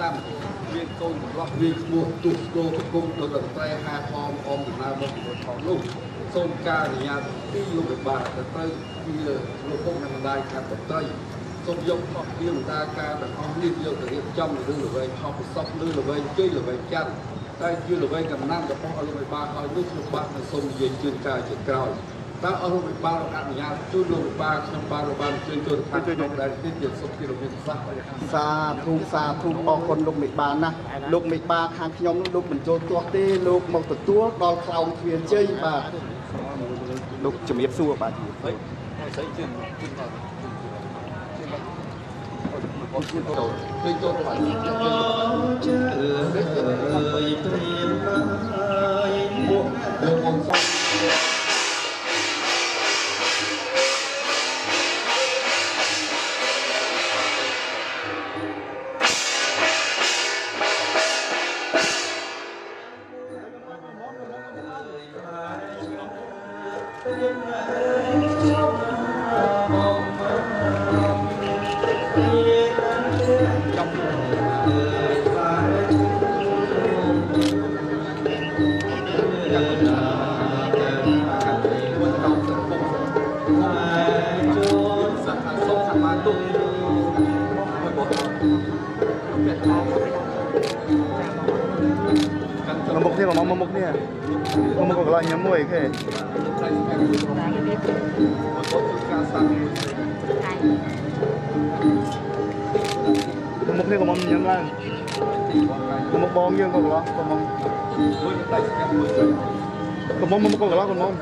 ซ้ำviên câuล็อกviên mua tụt đô cung từ lần tay hai om từ nào mộtของลูกส้มกาหรือยาที่ลูกเป็นบาแต่เต้ที่ลูกพวกนั้นได้ครับแต่เต้ส้มยกเรื่องตาการแต่ห้องรีบเยอะแต่เรียบจ้ำหรือหรือไปห้องซอกหรือหรือไปช่วยหรือไปจันได้ช่วยหรือไปกับน้ำแต่พอเอาลงไปบ้าเอาลูกลูกบ้านมันส้มเย็นจืดกายจืดกรอยถ้าเอาลงไปบ้าเราอัดยาช่วยลงไปบ้าขนมบ้าเราบ้านช่วยจนทางลงได้ที่เดือดส้มที่เราเป็นซักซาทูออกคนลูกมิบานนะลูกมิบาทางขยมลูกเหมือนโจตัวเต้ลูกมองตัวดอลคลาวเทียนเจย์บาลูกจะมีสู้บาทีเป็นตัวฝันเจอเลยเปลี่ยนไปบวกเรื่ององค์ซ้มุกเนี่ยของมุกเนี่ยมุกของเราเนี้ยมวยแค่มุกเนี่ยของมันยังไงมุกบองยังของเราของมันมุกของเราของมัน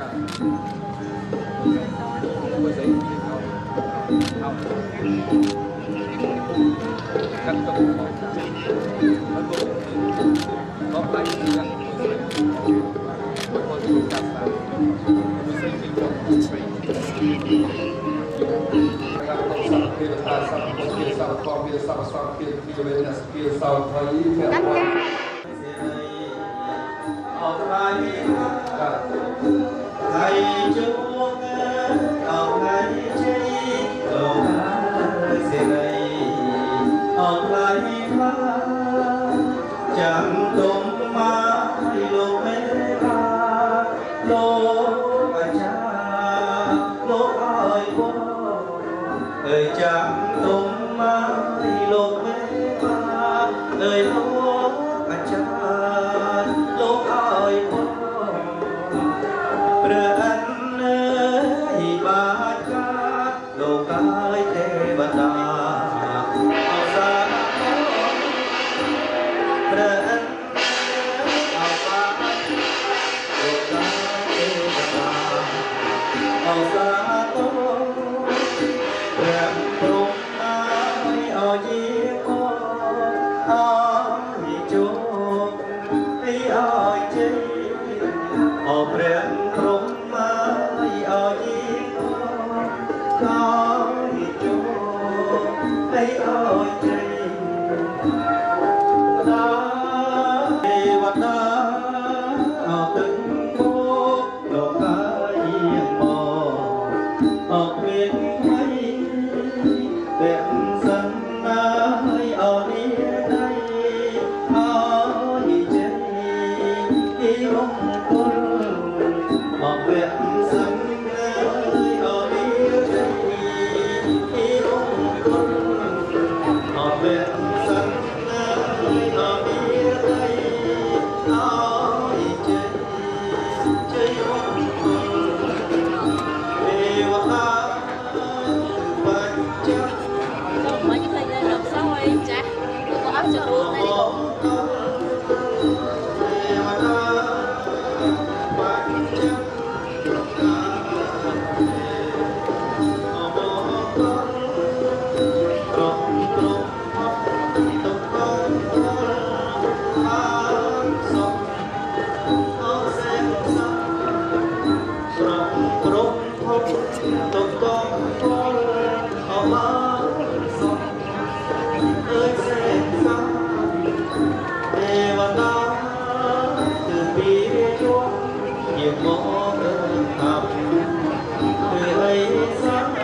ก็ไปเรื่องคนถูกจับตาไม่ใช่ที่เราไปการต้องสังเกตตาสังเกตสังความเบียดสังเกตที่จะเป็นนักเกียรติสังไทยแค่ว่าออกไปไทยจุกออกไปใจออกไปเสียเลยออกไปมาจังตรงมาโลกเมตาโลกอาจารย์โลกอ้อยโบจังตรงมาโลกเมตาโลกอาจารย์โลกอ้อยโบเรือนบาจาโลกอ้อยเทวดา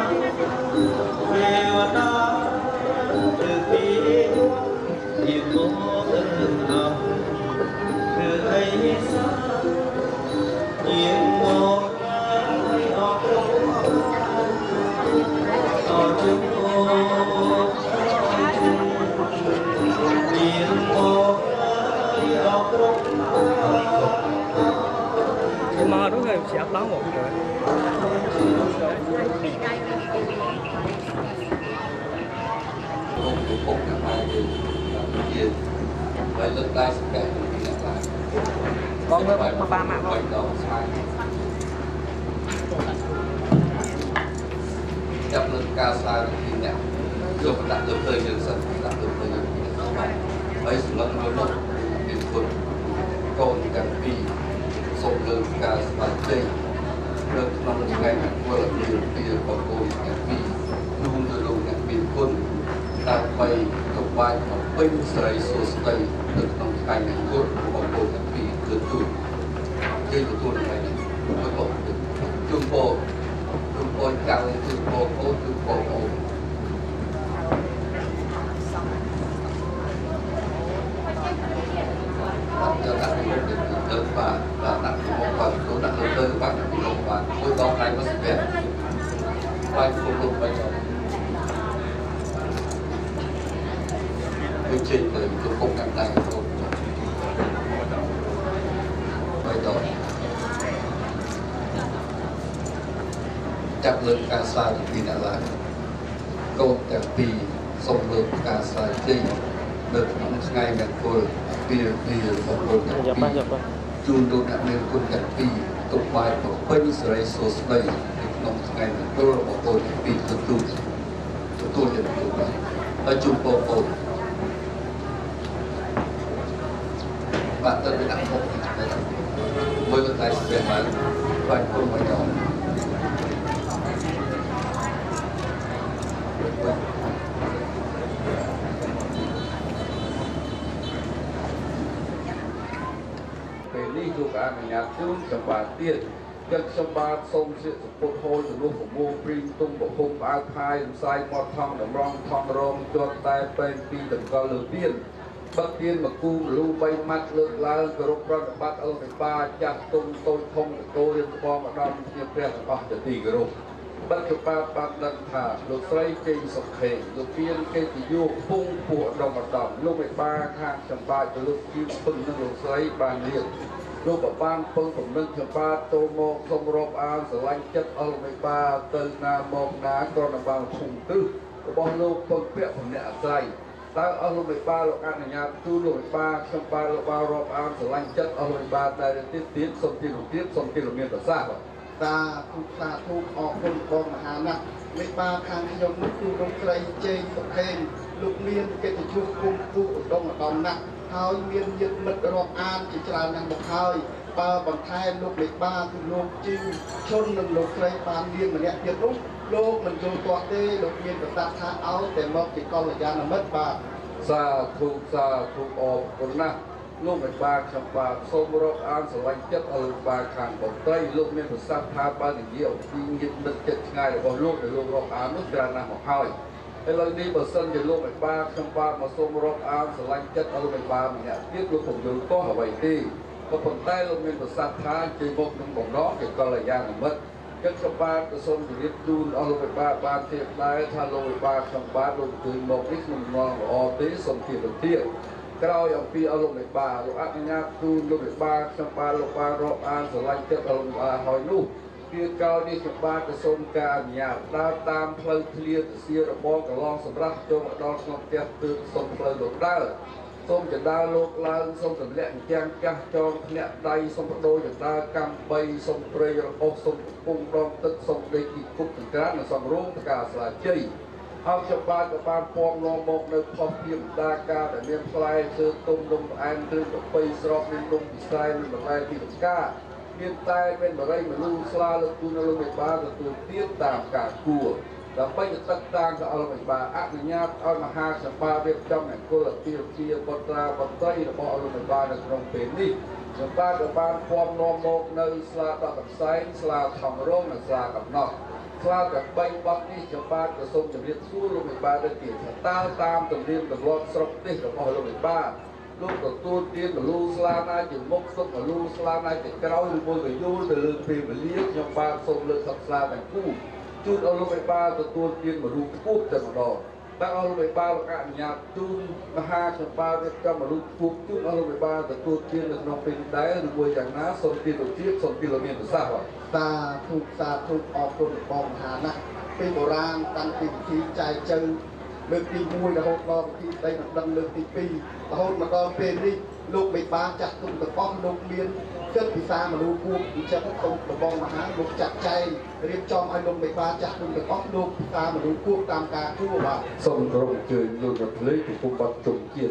เพกกันมาอยู่เย็นไปเลิกได้สักแก่ที่ไหนได้ có nước mà ba mạng ไป không ต่อใช่จับเรื่องการสร้างที่เนี่ยโยกดักเดิมเลยเดินสันดักเดิมเลยไปสุดแล้วมันลดเป็นคนโกนกันปีส่งเรื่องการสร้างเจเรื่องน้องยังไงนะว่าเราเรียนปีของโกนกันปีลุงจะลงเนี่ยเป็นคนตามไปตกวายของเป็นสไลโซสไตล์เรื่องน้องชายเนี่ยคนของโกนกันปีเกิดตุ่นเกิดตุ่นอะไรเนี่ยไม่บอกจุ่มโบจังจุ่มโบโอ้จุ่มโบโอ้จะđặt cái mục đích lớn và đặt cái mục phần tôi đặt lớn hơn các bạn cái mục và tôi đo này nó sẽ về quay không lục quay cho quy trình từ tôi không cảm tay không quay đó chặt lớn ca sai thì đã lại câu chặt tì sông lớn ca sai đi được những ngày ngày cuối biaของคนกันปีจูนโดนอันเดิมคนกันปีตกวายของเป็นอิสราเอลโซสเลยน้องไงเนี่ยตัวเราบอกคนปีตัวเนี่ยตัวไปแล้วจูนโปโปบาดเจ็บไปหนักหกนะครับเมื่อวันตายเสียมาไปคนไปก่อนนี่คือการงานจุนสมบัติเตี้ยจักสมบัติทรงเสียสปุถโฮสนุกของมูปริงตุ้งบกคงอาพายสายมอทองดำรองทองรองจดแต่เป็นปีถึงก็เลือเบี้ยนบักเตียนมากูรูใบมัดเลือกลายกระรบกระบัดเอาไปปลาจับตุ้งโตทงโตเรียนปอมาดำเทียบเรียกก็จะตีกระรบบัดกระปาปาดันถาลูกไส้เกยสกเขยลูกเบี้ยนเกยติยูพุ่งปวดดำมาดำลูกไปปลาข้างสมบัติลูกยิ้มพึ่งนั่งลูกไส้บานเรียนลูกบ้านปึ้งผมนึกถึงป้าโตโมกสมรบอาสลายจัดเอาไปป้าเติมนาโมกนาตอนบางพุ่งตื้อบอลลูกปึ้งเปียกผมเนี่ยใจตาเอาไปป้าลูกอันนี้จูลูกป้าสมป้าลูกป้ารบอาสลายจัดเอาไปป้าได้ติดสมกิโลเมตรสมกิโลเมตรต่อซากตาทุกออกคนกองมหานะไม่ป้าทางยมนุกูดงไกรเจงตกเพนลูกเมียนเกติชูกุมตู้ดงดองนะเฮาเมียนยึดมัดรอบอ่านจิตรานังบอกเฮาปาบังไทยลูกเล็กบ้าคือลูกจิ้วชนหนึ่งลูกไกรปานเลี้ยงมันเนี่ยยึดลูกมันโจมตัวเต้ลูกเมียนกับตาท้าเอาแต่มองติดกอลยานามัดบาซาถูกออกคนนะลูกเล็กบ้าขับบ้าสมรบอ่านสลายจัดเอาบ้าขางบอกไตลูกเมียนกับซาท้าบ้านอย่างเดียวยิงยึดมันจัดง่ายบอกลูกแต่ลูกรอบอ่านนุจรานาของเฮาไอ้เรานี่บทสั้นจะลูกไอ้ป้าคำป้ามาส่งรถอาร์มสลายจัดเอาลูกไอ้ป้าเนี่ยเทียบลูกผมดูก็หาไว้ที่พอผมได้ลูกเป็นบทสัตว์ท้าจีบกหนึ่งบอกน้องเกี่ยวกับอะไรอย่างนั้นมัดจักรป้าจะส่งอยู่ที่ดูนเอาลูกไอ้ป้าบ้านเทียบได้ถ้าลูกไอ้ป้าคำป้าลูกตื่นบอกนิดหนึ่งนอนออกตีส่งเทียบเทียบก็เราอย่างปีเอาลูกไอ้ป้าลูกอันนี้ดูลูกไอ้ป้าคำป้าลูกป้ารถอาร์มสลายจัดเอาลูกอาหอยลูกคือเกาดีกับบ้านกระทรวงการหยาบตามเพลิงเคลียร์เสียระบบกับลองสำรับจงดอนสงบเจ็บตื่นส่งเพลิงหลงได้ส่งจะได้โลกลางส่งสำเร็จแจงจักจองเนี่ยใดส่งโดยจะได้กำใบส่งเปรย์ระบบส่งปุ่งดองตึกส่งเด็กอีกคุกถึงกระนั้นส่งรุ่งกาสลายจีเอาจะบ้านกับบ้านพองนองมกในพอเพียงดากาแต่เมียนปลายเจอตุ้มดมอันตื่นกับไปสอบในตุ้มพิสัยในแบบที่ตะก้าเมียนใต้เป็นอะไรมันลูสลาลูกุนลูกไม่บ้าตัวเตี้ยตามกากัวแล้วไปจะตัดต่างกับอะไรไม่บ้าอนุญาตเอามาหาสปาเรียบจำแห่งกุลเตี้ยบตราบตรีแล้วพออะไรไม่บ้าในตรงเป็นนี่สปากับบ้านความนองโมกในสลากับไซส์สลาทองร่องในสลากับนอกสลากับใบบักนี่สปากับส้มจะเรียกสู้ลูกไม่บ้าได้เกี่ยวตามตัวเรียนกับรถสรบติกับพออะไรไม่บ้าลูกกับตัวเตี้ยกับลูสลานาจิมกส้มกับลูสลานาจิกเราอยู่บนกับยูแต่ลืมปีมาเลี้ยงยังบ้าส้มเลือดสับสลาแต่กู้จุดเอาลูกไปบ้าตัวเตี้ยมาดูกู้แต่มาดอกตั้งเอาลูกไปบ้าแล้วก็หยาบจุนมาหาสัมปาเรียกจำมาดูกู้จุดเอาลูกไปบ้าตัวเตี้ยในน้องเป็นได้หรือว่าอย่างนั้นส้มเตี้ยตัวเตี้ยส้มกิโลเมตรทราบว่าตาถูกออกคนปองหานะเป็นโบราณตั้งปีที่ใจเจอលើកទី1រហូតដល់ទី3ដល់ដឹងលើកទី2រហូតមកដល់ពេលនេះលោកមេបាចាស់ទុំទាំងអស់លោកមានគិតពិសាមនុស្សពួកអញ្ចឹងសូមប្របងមហាលោកចាត់ចែងរៀបចំឲ្យលោកមេបាចាស់ទុំទាំងអស់លោកពិសាមនុស្សពួកតាមការគួរបាទសូមគោរពអញ្ជើញលោករដ្ឋលេខពិភពបទជុំជាតិ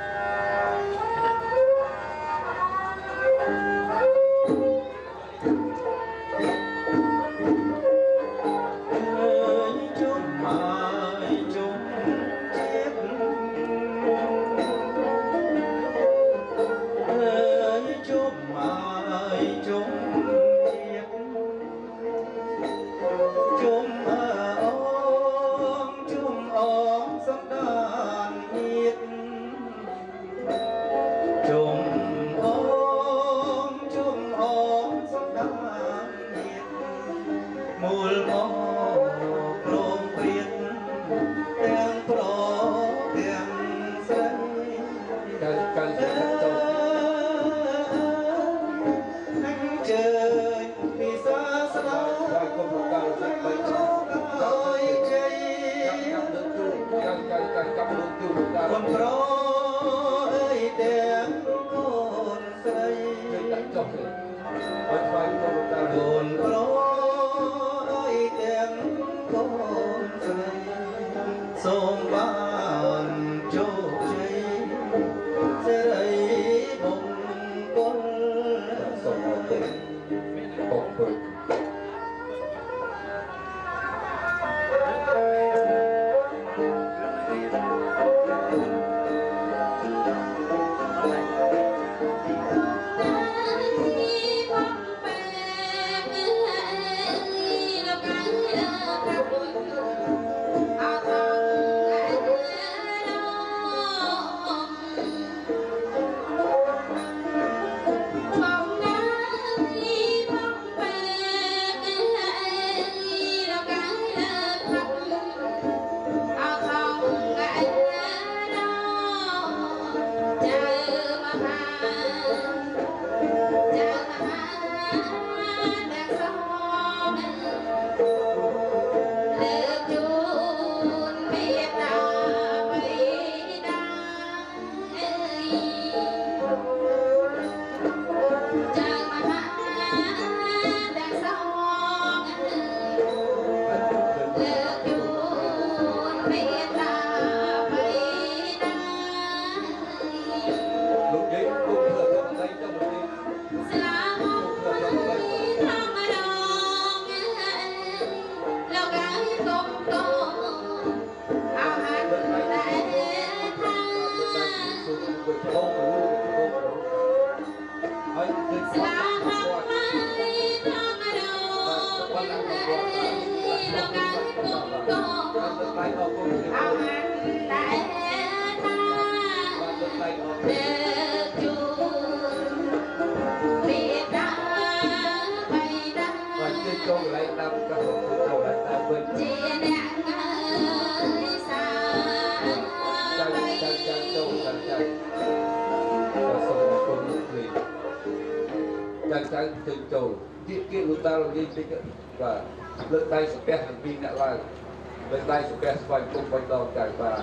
លើកដៃស្ពះទាំងពីរអ្នកឡើងលើកដៃស្ពះស្វែងគុំបាញ់ដងចៅបាទ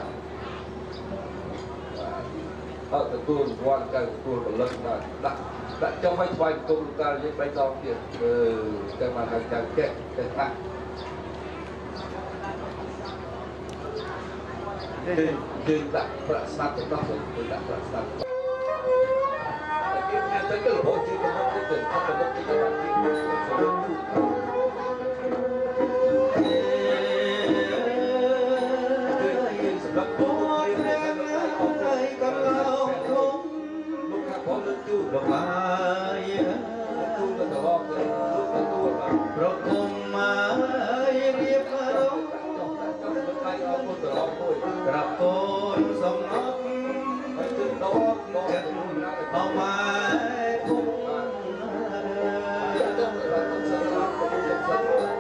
អត់ទទួលរង្វាន់ចៅទទួលពលិកបាទដាក់ចុះឲ្យស្វែងគុំកាលយើងបាញ់ដងទៀតតែមកហៅចៅចេះតែដាក់យើងដាក់ប្រាក់ស្នាប់ទៅដោះទៅដាក់ប្រាក់ស្នាប់តែគេរហូតជឿទៅមកទៅខំទៅមកទីបាត់ទីលោកហើយទូទៅរកទៅទូទៅប្រគំមករៀបរងចុះលោកដៃអរគុណទៅរកមួយក្រាបកូនសំណប់ហើយទឹកដកចិត្តអមម៉ែគុំទៅដល់ទៅសិនរកទៅចិត្តសិន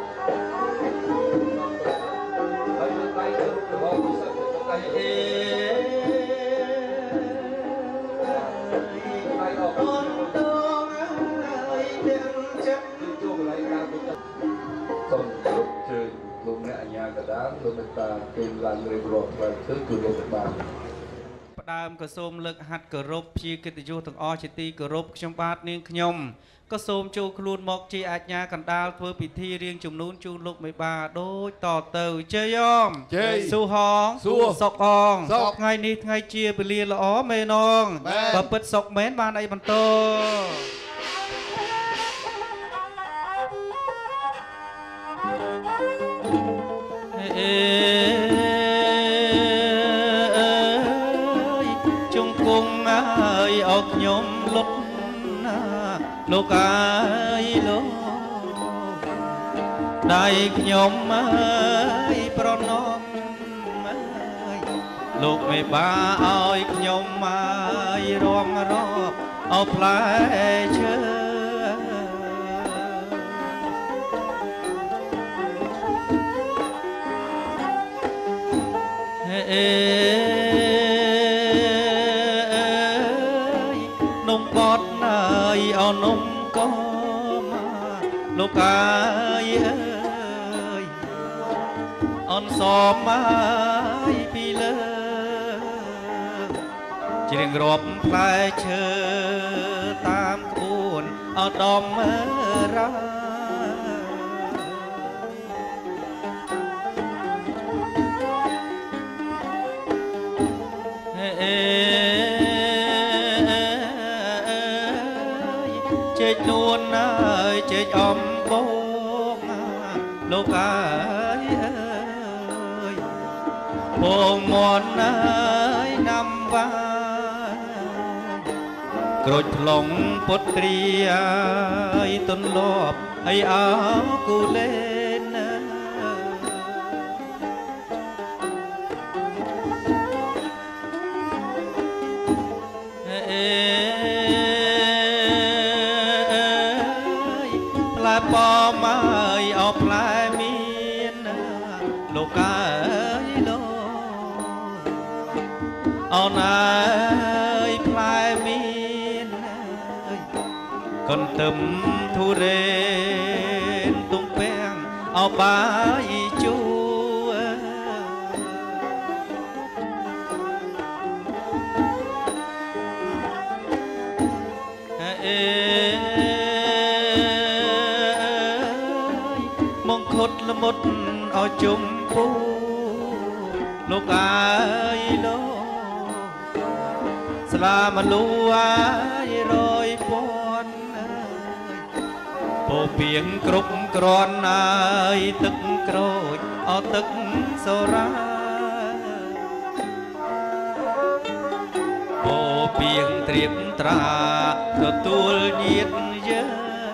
ហើយលោកដៃទៅរកសិនដៃអេសូមគ្រប់ជើងលោកអ្នកអាជ្ញាកណ្ដាលធ្វើមេត្តាគេឡើងរៀបរាប់ហើយធ្វើជួយលោកបានផ្ដើមក៏សូមលើកហាត់គោរពជាកិត្តិយសទាំងអស់ជាទីគោរពខ្ញុំបាទនាងខ្ញុំក៏សូមចូលខ្លួនមកជាអាជ្ញាកណ្ដាលធ្វើពិធីរៀងជំនូនជូនលោកមេបាដូចតទៅជ័យអមស៊ូហងសុកអងថ្ងៃនេះថ្ងៃជាពលាល្អមែនអងបើពិតសុកមែនបានអីបន្តជង្គង់អើយអោខ្ញុំលុតលោកអើយលោកដៃខ្ញុំអើយប្រណំអើយលោកមេបាឲ្យខ្ញុំអើយរំរាប់អោផ្លែឈើនំបត់អើយអោនំក៏លោកអើយអើយអនសមអើយពីលើជ្រៀងរាប់ផ្លែឈើតាមក្បួនអោដំរាចេកនួនអើយចេកអំបងលោកអើយអើយពងមន់អើយណាំវ៉ាក្រូចថ្លុងពុទ្រីអើយទន្លាប់អីអោគូលេនផ្លែប៉មអើយអោផ្លែមានលោកអើយលោកអោនអើយផ្លែមានអើយកន្ទឹមធូរេនទុំពាំងអោបាយជូមងខុតល្មុតអោជុំពូលោកអើយលោកស្លាមលូអើយរយពាន់អើយពោពីងគ្រប់គ្រាន់អើយទឹកក្រូចអោទឹកសូរាពោពីងត្រៀបត្រាទទួលញាតយើង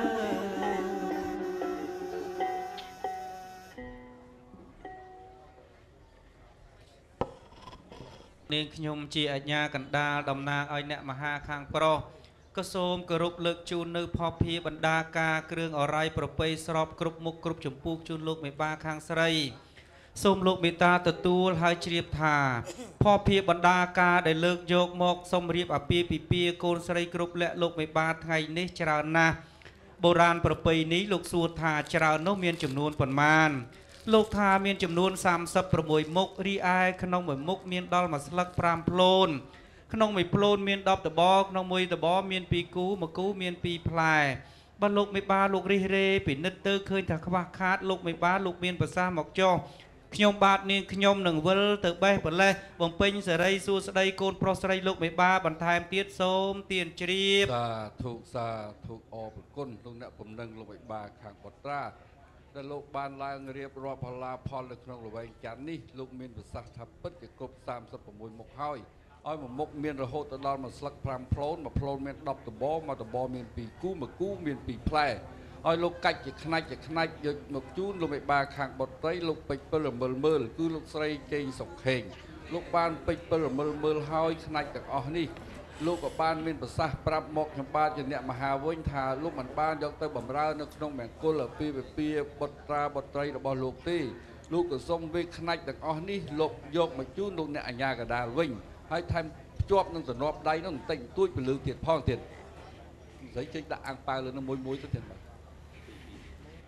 នាងខ្ញុំជាអាជ្ញាកណ្ដាលតំណាងឲ្យអ្នកមហាខាងប្រុសក៏សូមគោរពលើកជូននៅផភីបណ្ដាការគ្រឿងអរ័យប្រពៃស្របគ្រប់មុខគ្រប់ចម្ពោះជូនលោកមេបាខាងស្រីសូមលោកមេត្តាទទួលហើយជ្រាបថាផភីបណ្ដាការដែលលើកយកមកសូមរៀបអាពាហ៍ពិពាហ៍កូនស្រីគ្រប់លក្ខលោកមេបាថ្ងៃនេះច្រើនណាស់បុរាណប្រពៃនេះលោកសួរថាច្រើននោះមានចំនួនប៉ុន្មានលោកថាមានចំនួន36មុខរីឯក្នុងមួយមុខមានដល់មួយស្លឹក5ផ្លូនក្នុងមួយផ្លូនមាន10តបក្នុងមួយតបមាន2គូមួយគូមាន2ផ្លែបើលោកមេបាលោករិះរេពិនិត្យទៅឃើញថាខ្វះខាតលោកមេបាលោកមានប្រសាសន៍មកចុះខ្ញុំបាទនាងខ្ញុំនឹងវិលទៅបេះប្រលេះបំពេញសេរីសួស្តីកូនប្រុសស្រីលោកមេបាបន្ថែមទៀតសូមទានជ្រាបសាធុអរគុណលោកអ្នកពំនឹងលោកមេបាខាងបត្រាដែលលោកបានឡើងរៀបរាប់ផល្លាផលនៅក្នុងល្វែងច័ន្ទនេះលោកមានប្រសាសន៍ថាពិតជាគ្រប់36មុខហើយឲ្យមួយមុខមានរហូតដល់មួយស្លឹក5ផ្លូនមួយផ្លូនមាន10តបមួយតបមាន2គូមួយគូមាន2ផ្លែឲ្យលោកកាច់ជាខ្នាច់យកមកជូនលោកមេបាខាងបុត្រីលោកពេជ្រពិលរមិលមើលគឺលោកស្រីជេងសុកខេងលោកបានពេជ្រពិលរមិលមើលហើយខ្នាច់ទាំងអស់នេះលោកក៏បានមានប្រសាសន៍ប្រាប់មកខ្ញុំបាទជាអ្នកមហាវិញថាលោកមិនបានយកទៅបម្រើនៅក្នុងមង្គលអាពាហ៍ពិពាហ៍បុត្រីរបស់លោកទេលោកក៏សូមវេខ្នាច់ទាំងអស់នេះលោកយកមកជូនលោកអ្នកអាជ្ញាកណ្ដាលវិញហើយថែមភ្ជាប់នឹងទំនាប់ដៃនោះបន្តិចបន្តួចពលឺទៀតផងទៀតស្រីចេញដាក់អាំងប៉ាវលើនោះមួយទៅទៀតបាទ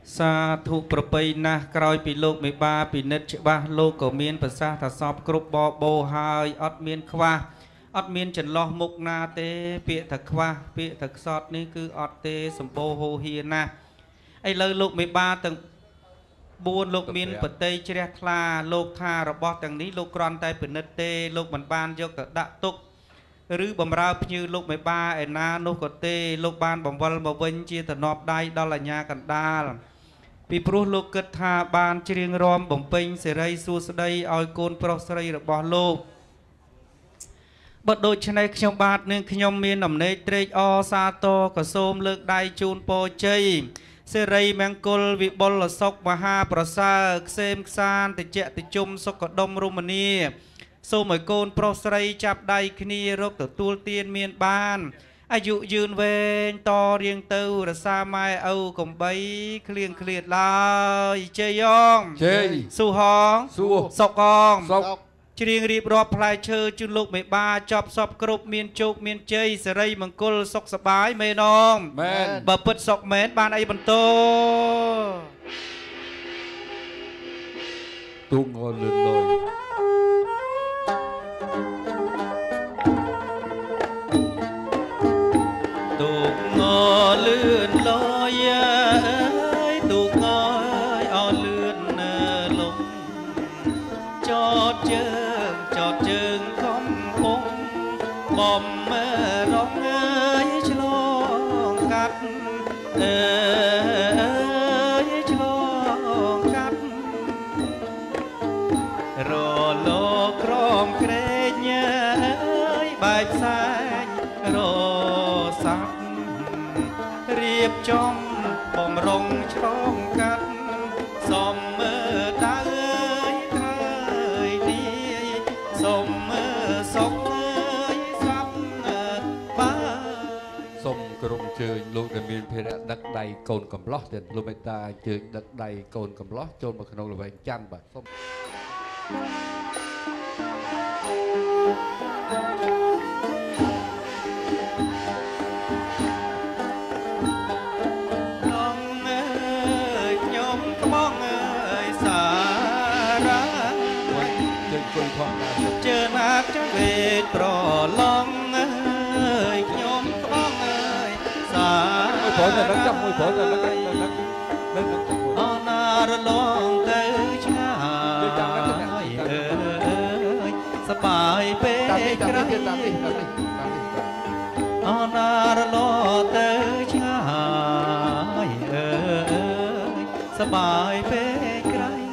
សាធុប្រពៃណាស់ក្រោយពីលោកមេបាពិនិត្យច្បាស់លោកក៏មានប្រសាសន៍ថាសពគ្រប់បបោហើយអត់មានខ្វះអត់មានចន្លោះមុខណាទេពាក្យថាខ្វះពាក្យថាខ្សត់នេះគឺអត់ទេសម្បូរហូរហៀណាស់ឥឡូវលោកមេបាទាំង4លោកមានបតីជ្រះថ្លាលោកថារបស់ទាំងនេះលោកគ្រាន់តែពិនិត្យទេលោកមិនបានយកទៅដាក់ទុកឬបំរើភ្ញៀវលោកមេបាឯណានោះក៏ទេលោកបានបង្វិលមកវិញជាតំណប់ដៃដល់អាជ្ញាកណ្ដាលពីព្រោះលោកគិតថាបានច្រៀងរាំបំពេញសេរីសួស្តីឲ្យកូនប្រុសស្រីរបស់លោកបើដូច្នេះខ្ញុំបាទនឹងខ្ញុំមានអំណេកត្រេកអរសាទរក៏សូមលើកដៃជូនពរជ័យសេរីមង្គលវិបុលសុខមហាប្រសើរក្សេមខ្សានតិចតិជុំសុខដុមរមនីសូមឲ្យកូនប្រុសស្រីចាប់ដៃគ្នារកទទួលទានមានបានអាយុយឺនវែងតរៀងទៅរសាម៉ែឪកំបីគ្លៀងឃ្លាតឡើយជ័យងជ័យស៊ូហងស៊ូសុកងសុកច្រៀងរៀបរាប់ផ្លែឈើជូនលោកមេបាចប់សពគ្រប់មានជោគមានជ័យសិរីមង្គលសុខសប្បាយមែនងមែនបើពិតសុខមែនបានអីបន្តទូងលឿនលយទូងលឿនលយទូងអើលឿនលំចតជើងខំពងបំរងឆ្លងកាត់ឆ្លងកាត់រលោក្រមក្រែងបែបផ្សែងរសាប់រៀបចំបំរុងឆ្លងកាត់សំដៅសុំក្រុមជើញលោកដែលមានភារៈដឹកដៃកូនកំឡោះទៀតលោកមេតាជើញដឹកដៃកូនកំឡោះចូលមកក្នុងល្វែងច័ន្ទបាទសូមខ្ញុំក្បងសារាជើញគុយផងជើណាកចង្វេតប្រឡងខ្ញុំក្បងមួយព្រោះតែនឹងមួយព្រោះតែនឹងអណារលងទៅឆ្ងាយសបាយពេកក្រៃអណារលងទៅឆ្ងាយសបាយពេកក្រៃ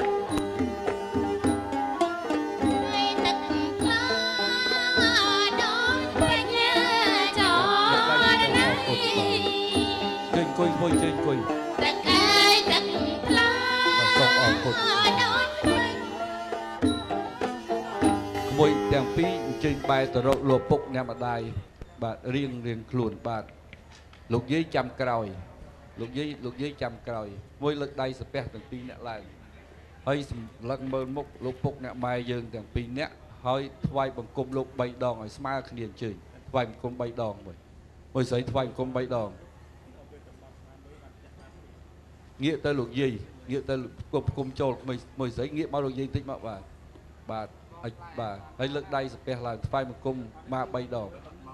គុយមួយជើញគុយទឹកអើយទឹកខ្លាសូមអរគុណក្មួយទាំងពីរអញ្ជើញបែរទៅរកលោកពុកអ្នកម្ដាយបាទរៀងខ្លួនបាទលោកយាយចាំក្រោយលោកយាយចាំក្រោយមួយលើកដៃសាពះទាំងពីរអ្នកឡើងហើយសម្លឹងមើលមុខលោកពុកអ្នកម៉ែយើងទាំងពីរអ្នកហើយថ្វាយបង្គំលោក3ដងឲ្យស្មើគ្នាអញ្ជើញថ្វាយបង្គំ3ដងមួយស្រីថ្វាយបង្គំ3ដងងាកទៅលោកយាយងាកទៅគុំចូលមួយស្រីងាកមកលោកយាយតិចមកបាទហើយលើកដៃសាពះឡើងថ្វាយបង្គំមក3ដង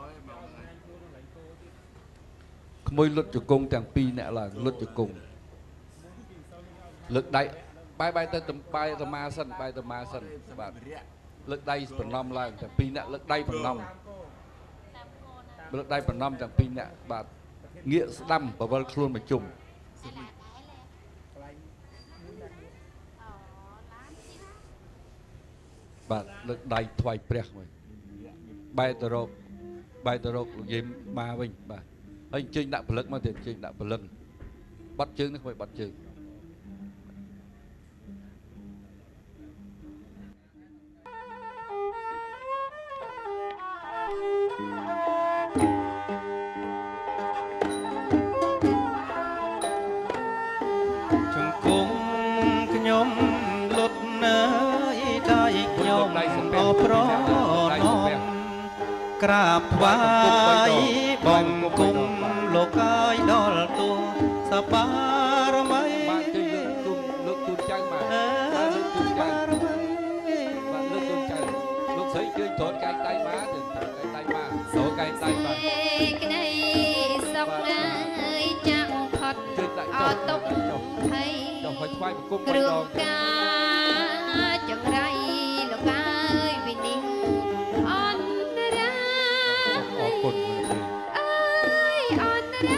ក្មួយលុតជង្គង់ទាំងពីរអ្នកឡើងលុតជង្គង់លើកដៃបាយទៅបាយតមាសិនបាទលើកដៃប្រណំឡើងទាំងពីរអ្នកលើកដៃប្រណំទាំងពីរអ្នកបាទងាកស្ដាំបវលខ្លួនមកជុំបាទលើកដៃថ្វាយព្រះមួយបែរទៅរកលោកយាយមកវិញបាទហើយអញ្ជើញដាក់ផលិតមកទៀតអញ្ជើញដាក់ផលិតបាត់ជើងនេះមួយបាត់ជើងជង្គង់ខ្ញុំលុតនៅដៃខ្ញុំអប្រណំក្រាបថ្វាយបង្គំលោកអើយដល់ទូសបារមីស្រីជួយត្រកែងដៃមកទៅត្រកែងដៃមកត្រកែងដៃមកក្តីសុខអើយចាំផុតជួយដាក់អចុះត់ទុកហើយចុះឲ្យថ្វាយបង្គំគ្ 3 រូដងការចង្រៃលោកអើយវិនិច្ឆ័យអន្តរាយអរគុណអើយអន្តរាយ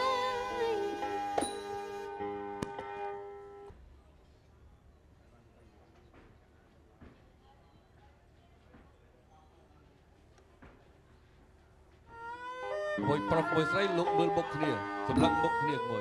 មួយប្រុសមួយស្រីលោកមើលមុខគ្នាសម្លឹងមុខគ្នាមួយ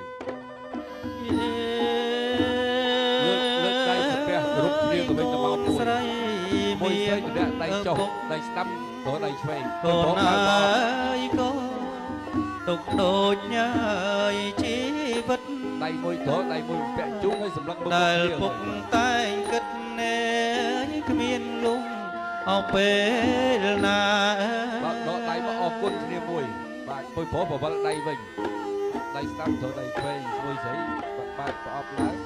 លើកដៃស្ពះគ្រប់គ្នាទៅវិញទៅមកមួយស្រីមួយស្រីម្នាក់ដៃចុះដៃស្ដាំទៅដៃឆ្វេងកូនអើយកូនទុកដូចញ៉ាយជីវិតដៃមួយទៅដៃមួយពាក់ជូងឲ្យសម្លឹងមុខដែលគ្នាពុកតែងគិតណែគ្មានលំអោពេលណាបាទដកដៃមកអរគុណគ្នាមួយបាទពុយប្រុសបវលដៃវិញដៃស្ដាំទៅដៃឆ្វេងមួយស្រីបាទប្រអប់ឡើង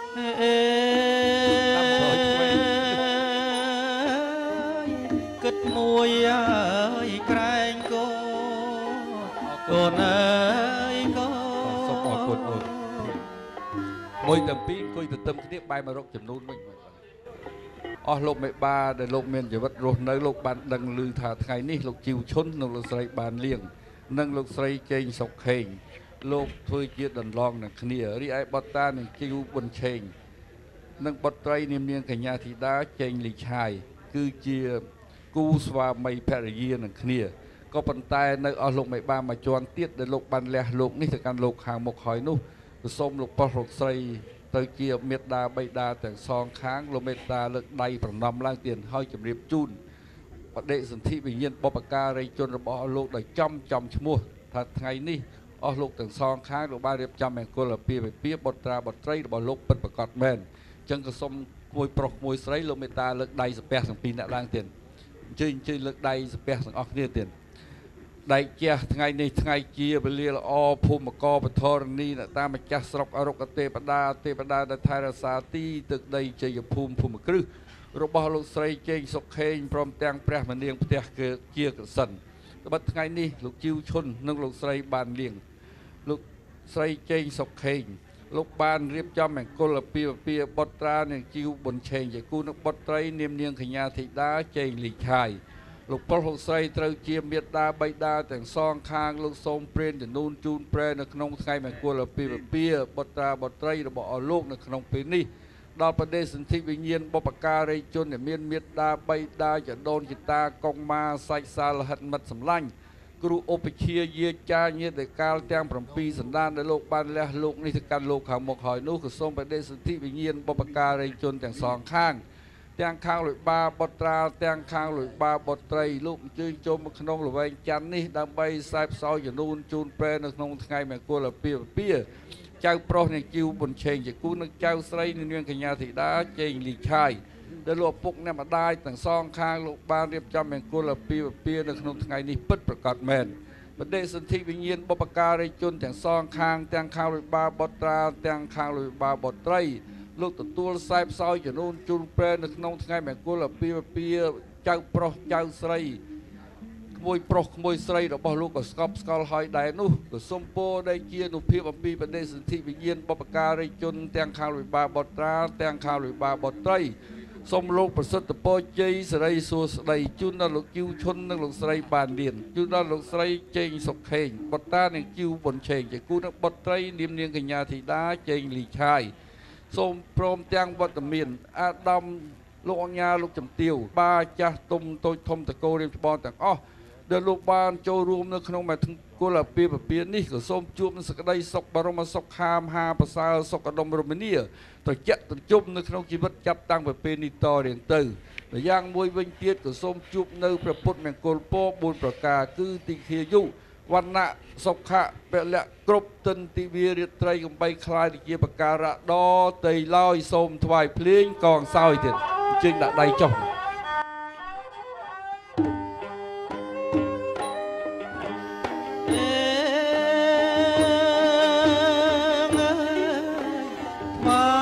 គិតមួយអើយក្រែងកូនអើយកូនសូមអរគុណអូនមួយទាំងពីរអង្គុយទន្ទឹមគ្នាបែរមករកចំនួនវិញអស់លោកមេបាដែលលោកមានជីវិតរស់នៅលោកបានដឹងឮថាថ្ងៃនេះលោកជីវឈុននិងលោកស្រីបានលៀងនិងលោកស្រីជេងសុកខេងលោកធ្វើជាដន្លងនឹងគ្នារីឯបុត្រតានិងជីវប៊ុនឆេងនិងបុត្រីនាមនាងកញ្ញាធីតាជេងលីឆាយគឺជាគូស្វាមីភរិយានឹងគ្នាក៏ប៉ុន្តែនៅអស់លោកមេបាមួយជាន់ទៀតដែលលោកបានលះលោកនេះទៅកាន់លោកខាងមុខហើយនោះសូមលោកប្រុសលោកស្រីទៅជាមេត្តាបិតាទាំងសងខាងលោកមេត្តាលើកដៃប្រណម្យឡើងទៀតហើយជម្រាបជូនបដិសន្ធិវិញ្ញាណបុព្វការីជនរបស់លោកដោយចំឈ្មោះថាថ្ងៃនេះអស់លោកទាំងសងខាងលោកបានរៀបចំមង្គលពាពាបុត្រាបុត្រីរបស់លោកពិតប្រាកដមែនអញ្ចឹងក៏សូមមួយប្រុសមួយស្រីលោកមេត្តាលើកដៃស្ពះទាំងពីរអ្នកឡើងទៀតអញ្ជើញលើកដៃស្ពះទាំងអស់គ្នាទៀតដៃជះថ្ងៃនេះថ្ងៃជាវេលាល្អភូមិកបធរណីអ្នកតាម្ចាស់ស្រុកអរុកទេពតាដែលថែរក្សាទីទឹកដីជ័យភូមិភូមិគ្រឹះរបស់លោកស្រីជេងសុកខេងព្រមទាំងព្រះមនាងផ្ទះជាកសិនត្បិតថ្ងៃនេះលោកជីវឈុននិងលោកស្រីបានលៀងលោកស្រីជេងសុកខេងលោកបានរៀបចំមង្គលពាបុត្រានិងជីវប៊ុនឆេងជាគូនឹងបុត្រីនាមនាងកញ្ញាធីតាជេងលីឆាយលោកប្រុសលោកស្រីត្រូវជាមេត្តាបិតាទាំងសងខាងលោកសូមព្រានចំនួនជូនប្រែនៅក្នុងថ្ងៃមង្គលពាបុត្រាបុត្រីរបស់អស់លោកនៅក្នុងពេលនេះដល់ប្រទេសសន្ធិវិញ្ញាណបុព្វការីជនដែលមានមេត្តាបិតាចដូនចតាកុងម៉ាសាច់សាលហិតមិត្តសម្លាញ់គ្រូឧបជាយាចាញាតិកាលទាំង7សន្តានដែលលោកបានលះលោកនេះទៅកាន់លោកខាងមុខហើយនោះក៏សូមប្រទេសសន្ធិវិញ្ញាណបុព្វការីជនទាំងសងខាងទាំងខាងលុយបាបុត្រាទាំងខាងលុយបាបុត្រីលោកអញ្ជើញចូលមកក្នុងល្វែងច័ន្ទនេះដើម្បីខ្សែផ្សោយចំនួនជូនប្រែនៅក្នុងថ្ងៃមង្គលពាចៅប្រុសនឹងជីវប៊ុនឆេងជាគូនឹងចៅស្រីនាងកញ្ញាធីតាជេងលីឆាយដែលលោកឪពុកអ្នកម្ដាយទាំងសងខាងលោកបានរៀបចំមង្គលពានៅក្នុងថ្ងៃនេះពិតប្រាកដមែនបដិសន្ធិវិញ្ញាណបុព្វការីជនទាំងសងខាងទាំងខាងលុយបាបុត្រាទាំងខាងលុយបាបុត្រីលោកទទួលខ្សែផ្សោយចំនួនជូនប្រែនៅក្នុងថ្ងៃមង្គលពាចៅប្រុសចៅស្រីក្មួយប្រុសក្មួយស្រីរបស់លោកក៏ស្កប់ស្កល់ហើយដែរនោះក៏សូមពោដែលជានុភាពអំពីបដិសន្ធិវិញ្ញាណបុព្វការីជនទាំងខាងលុយបាបុត្រាទាំងខាងលុយបាបុត្រីសូមលោកប្រសិទ្ធពរជ័យសិរីសួស្តីជូនដល់លោកជីវឈុននិងលោកស្រីបានលៀនជូនដល់លោកស្រីជេងសុកខេងបុត្រានិងជីវប៊ុនឆេងជាគូនឹងបុត្រីនាមនាងកញ្ញាធីតាជេងលីឆាយសូមព្រមទាំងវត្តមានអាដាមលោកអញ្ញាលោកជំទាវបាចាស់ទុំតូចធំតកោរៀមច្បងទាំងអស់ដែលលោកបានចូលរួមនៅក្នុងមង្គលពានេះក៏សូមជួបនឹងសេចក្តីសុខបរមសុខខាមហាប្រសើរសុខដុមរមនាត្រជាក់ត្រជុំនៅក្នុងជីវិតចាប់តាំងពីពេលនេះតរៀងទៅម្យ៉ាងមួយវិញទៀតក៏សូមជួបនៅព្រះពុទ្ធមង្គលពរ4ប្រការគឺទីឃាយុវណ្ណៈសុខៈពលៈគ្រប់ទិនទិវារាត្រីកំបីខ្លាយទៅជាបការៈដ៏តៃឡើយសូមថ្វាយភ្លេងកងសោយទៀតអញ្ជើញដាក់ដៃចុះ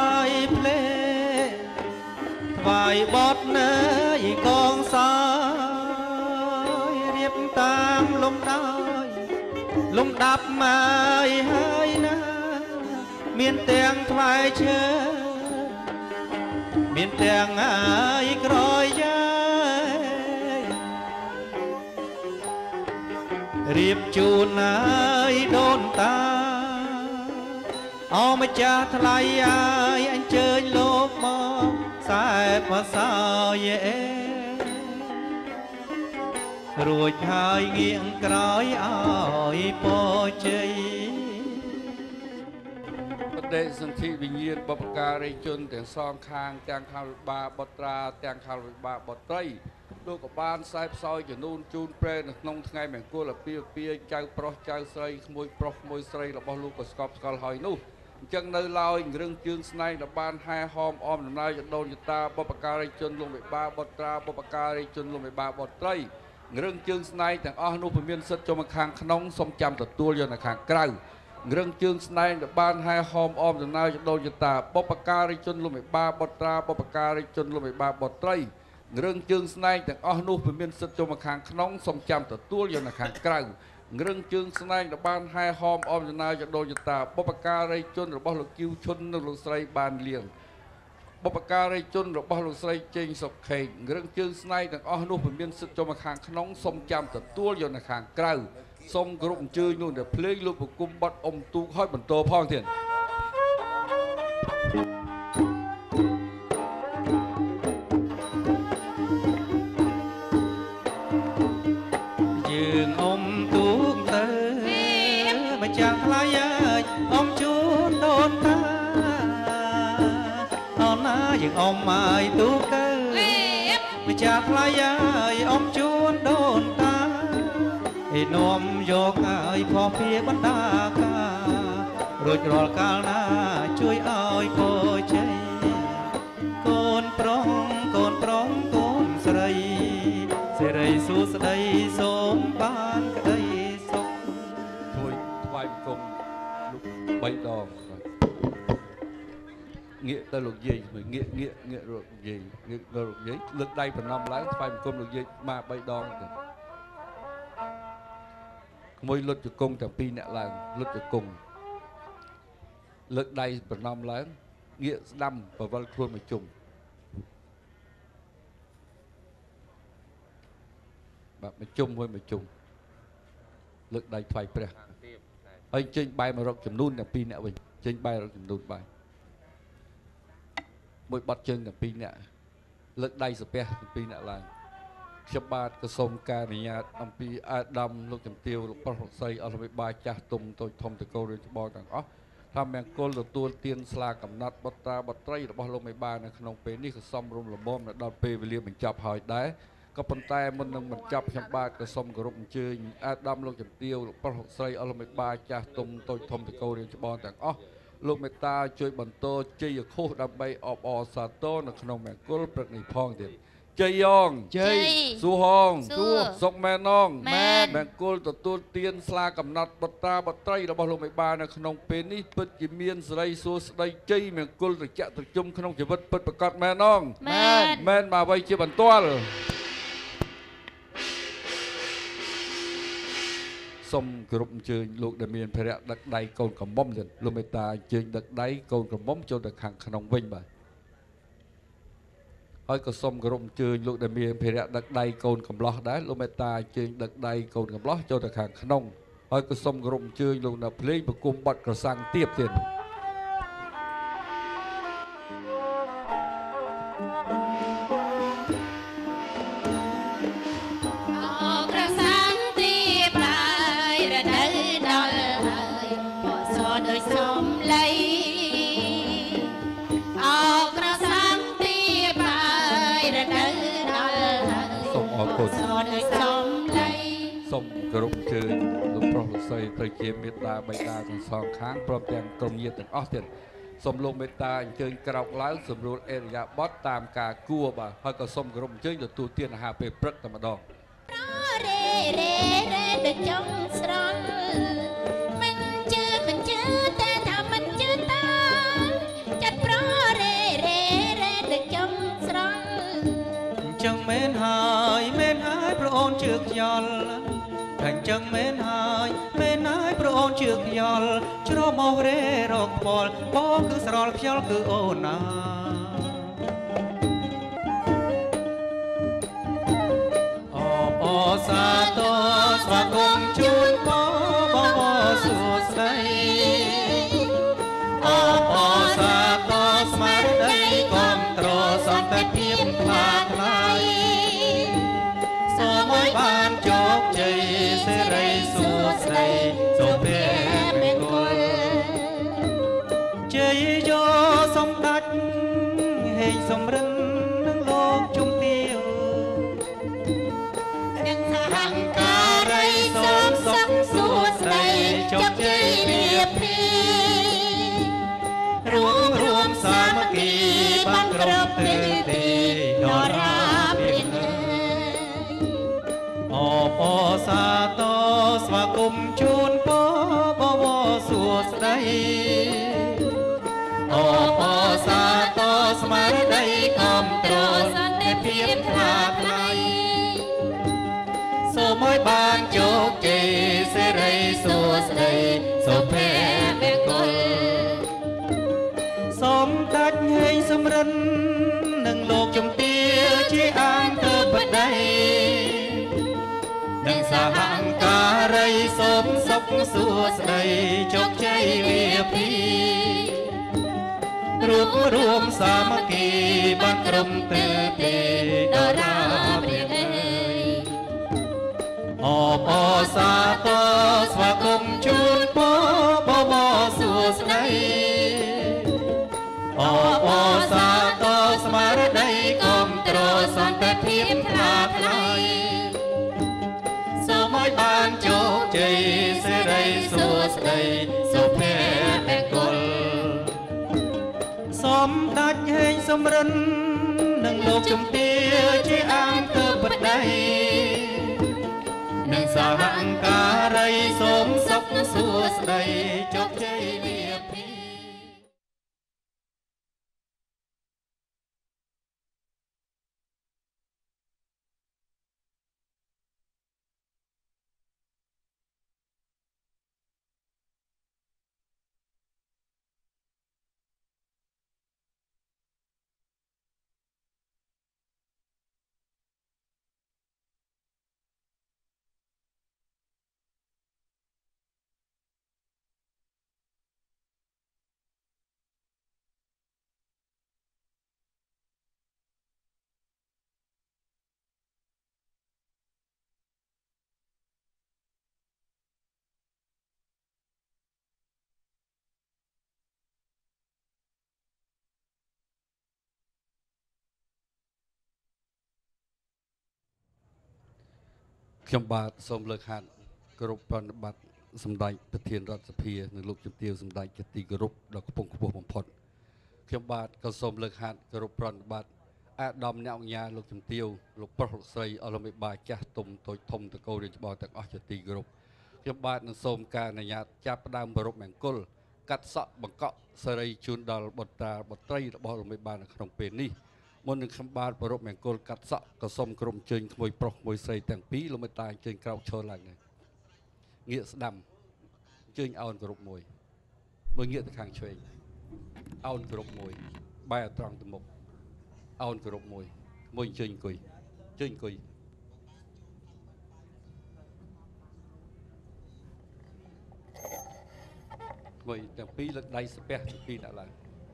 បត់នៅកងសាលំដាប់មកហើយណាមានទាំងថ្លៃឈើមានទាំងហើយក្រោយយាយរៀបជូនហើយដូនតាអោម្ចាស់ថ្លៃហើយអញ្ជើញលោកមកខ្សែភាសាយេរួចហើយងៀងក្រោយឲ្យពរជ័យបដិសន្ធិវិញ្ញាណបុព្វការីជនទាំងសងខាងទាំងខាងវិបាបុត្រាទាំងខាងវិបាបុត្រីលោកក៏បានខ្សែផ្សោយចំនួនជូនព្រែនៅក្នុងថ្ងៃមង្គលអាពាហ៍ពិពាហ៍ចៅប្រុសចៅស្រីក្មួយប្រុសក្មួយស្រីរបស់លោកក៏ស្កប់ស្កល់ហើយនោះអញ្ចឹងនៅឡើយរឹងជើងស្នែងដល់បានហែហោមអមដំណើរចដូនយតាបុព្វការីជនលោកវិបាបុត្រាបុព្វការីជនលោកវិបាបុត្រីរឹងជើងស្នែងទាំងអស់នោះពុំមានសិទ្ធិចូលមកខាងក្នុងសូមចាំទទួលយកនៅខាងក្រៅរឹងជើងស្នែងដែលបានហែហោមអមដំណើរចដូនយតាបុព្វការីជនលោកវិបាបុត្រាបុព្វការីជនលោកវិបាបុត្រីរឹងជើងស្នែងទាំងអស់នោះពុំមានសិទ្ធិចូលមកខាងក្នុងសូមចាំទទួលយកនៅខាងក្រៅរឹងជើងស្នែងដែលបានហែហោមអមដំណើរចដូនយតាបុព្វការីជនរបស់លោកគីវឈុននិងលោកស្រីបានលៀងបុព្វការីជនរបស់លោកស្រីជេងសុកខេងរឹងជើងស្នែងទាំងអស់នោះពុំមានសិទ្ធិចូលមកខាងក្នុងសូមចាំទទួលយកនៅខាងក្រៅសូមគោរពអញ្ជើញនោះដែលភ្លេងលោកប្រគំបတ်អុំទូកឲ្យបន្តផងទៀតយើងអុំទូកទៅម្ចាស់ថ្លៃអើយអុំជូនដូនតាអនណាយើងអុំឲ្យទូកទៅម្ចាស់ថ្លៃអើយអុំជូនដូនតាឯនាំយកឲ្យផោះភាបណ្ដាការរួចរាល់កាលណាជួយឲ្យពរជ័យកូនប្រុសកូនប្រុសកូនស្រីសិរីសួស្ដីសូមបានក្ដីសុខជួយថ្វាយបង្គំលោក3ដងងាកទៅលោកយាយងាកលោកយាយងាកលោកយាយលើកដៃប្រណម្យឡើងថ្វាយបង្គំលោកយាយមក3ដងទៅក្មួយលុតជង្គង់ទាំងពីរអ្នកឡើងលុតជង្គង់លើកដៃប្រណម្យឡើងងាកស្ដាំបវលខ្លួនមកជុំបាទមកជុំមួយមកជុំលើកដៃថ្វាយព្រះហើយចេញបាយមករកចំនួនទាំងពីរអ្នកវិញចេញបាយរកចំនួនបាយមួយបាត់ជើងទាំងពីរអ្នកលើកដៃសាពះទាំងពីរអ្នកឡើងខ្ញុំបាទក៏សូមការអនុញ្ញាតអំពីអាដាមលោកជំទាវលោកប្រុសលោកស្រីអស់លោកបាយចាស់ទុំតូចធំតកោរៀនច្បងទាំងអស់ថាមង្គលទទួលទានស្លាកំណត់បុត្រាបុត្រីរបស់លោកមេបានៅក្នុងពេលនេះក៏សំរុំលំមដល់ពេលវេលាបញ្ចប់ហើយដែរក៏ប៉ុន្តែមុននឹងបញ្ចប់ខ្ញុំបាទក៏សូមគោរពអញ្ជើញអាដាមលោកជំទាវលោកប្រុសលោកស្រីអស់លោកមេបាចាស់ទុំតូចធំតកោរៀនច្បងទាំងអស់លោកមេតាជួយបន្តជ័យខុសដើម្បីអបអរសាទរនៅក្នុងមង្គលព្រឹកនេះផងទៀតជ័យយ៉ងជ័យស៊ូហងសុកមែនងមង្គលទទួលទានស្លាកំណត់បុត្រាបុត្រីរបស់លោកមេបានៅក្នុងពេលនេះពិតជាមានសេរីសួស្តីជ័យមង្គលត្រជាក់ត្រជុំក្នុងជីវិតពិតប្រាកដមែនងមែនមកអ្វីជាបន្ទាល់សូមគោរពអញ្ជើញលោកដែលមានភារៈដឹកដៃកូនកំមុំទៀតលោកមេតាអញ្ជើញដឹកដៃកូនកំមុំចូលទៅខាងក្នុងវិញបាទហើយក៏សូមគោរពអញ្ជើញលោកដែលមានភារៈដឹកដៃកូនកំឡោះដែរលោកមេតាអញ្ជើញដឹកដៃកូនកំឡោះចូលទៅខាងក្នុងហើយក៏សូមគោរពអញ្ជើញលោកអ្នកភ្លេងប្រគំបទក្រសាំងទៀបទៀតសូមគោរពអញ្ជើញលោកប្រុសលោកស្រីទៅជាមេត្តាបិតាទាំងសងខាងព្រមទាំងក្រុមញាតិទាំងអស់ទៀតសូមលោកមេត្តាអញ្ជើញក្រោកឡើងសម្រួលអេរិយាបថតាមការគួរបាទហើយក៏សូមគោរពអញ្ជើញទទួលទានអាហារពេលព្រឹកតែម្ដងរេដូចចង់ស្រន់មិនជឿតែថាមិនជឿតាចាត់ប្ររេដូចចង់ស្រន់អញ្ចឹងមែនហើយព្រះអូនជឿខ្យល់ខាញ់ចឹងមែនហើយមែនហើយព្រោះអូនជឿខ្យល់ច្រមោះរេរកខ្វល់បងគឺស្រល់ខ្យល់គឺអូនណាអូសាទរស្វាគមន៍ជូនបងសួស្ដីអូសាទរស្មារតីគាំទ្រសន្តិភាពថ្លាថ្លៃសូមឲ្យបានជោគជ័យសេរីសួស្ដីសូមព្រះមង្គលជ័យយោសម្ដេចហេងសំរិននឹងលោកជុំទាវនឹងសហការីសូមសុខសួស្ដីជោគជ័យលាភីរួមសាមគ្គីបានគ្រប់ទិសទីដរាព្រានអូសាទរស្វាគមន៍ជូនបបសួស្ដីអូសាទរស្មារតីគាំទ្រសន្តិភាពថ្លាថ្លៃសូមឲ្យបានជោគជ័យសេរីសួស្ដីសុភមង្គលសូមដាច់ហេងសំរិននឹងលោកជំទាវជាអង្គើបតីនឹងសហការីសូមសុខសួស្ដីជោគជ័យលាភីរួមសាមគ្គីបានក្រុមទិសទីដរាព្រានអូសាទរស្វាគមន៍ជូនបបសួស្ដីអូសាទរស្មារតីគាំទ្រសន្តិភាពថ្លាថ្លៃសូមឲ្យបានជោគជ័យសេរីសួស្ដីសុភមង្គលសូមដាច់ហេងសំរិននឹងលោកជំទាវជាអង្គើបតីនឹងសហការីសូមសុខសួស្ដីជោគជ័យលាភីខ្ញុំបាទសូមលើកហាត់គោរពប្រណិប័តសម្ដេចប្រធានរដ្ឋសភានិងលោកជំទាវសម្ដេចជាទីគោរពដ៏ខ្ពង់ខ្ពស់បំផុតខ្ញុំបាទក៏សូមលើកហាត់គោរពប្រណិប័តអាដាមអ្នកអង្គការលោកជំទាវលោកប្រុសលោកស្រីអរមេបាចាស់ទុំតូចធំតកោរាជបទាំងអស់ជាទីគោរពខ្ញុំបាទនឹងសូមការអនុញ្ញាតចាប់ផ្ដើមប្រពៃមង្គលកាត់សក់បង្កក់សេរីជូនដល់បុត្រាបុត្រីរបស់លោកមេបានៅក្នុងពេលនេះមុននឹងខ្ញុំបាទប្រពៃមង្គលកាត់សក់ក៏សូមក្រុមជើញក្មួយប្រុសក្មួយស្រីទាំងពីរលោកមេតាជើញក្រោកឈរឡើងងាកស្ដាំជើញអោនគោរពមួយមើលងាកទៅខាងឆ្វេងអោនគោរពមួយបែរត្រង់ទៅមុខអោនគោរពមួយជើញអង្គុយជើញអង្គុយមួយទាំងពីរលើកដៃស្ពះទាំងពីរដាក់ឡើង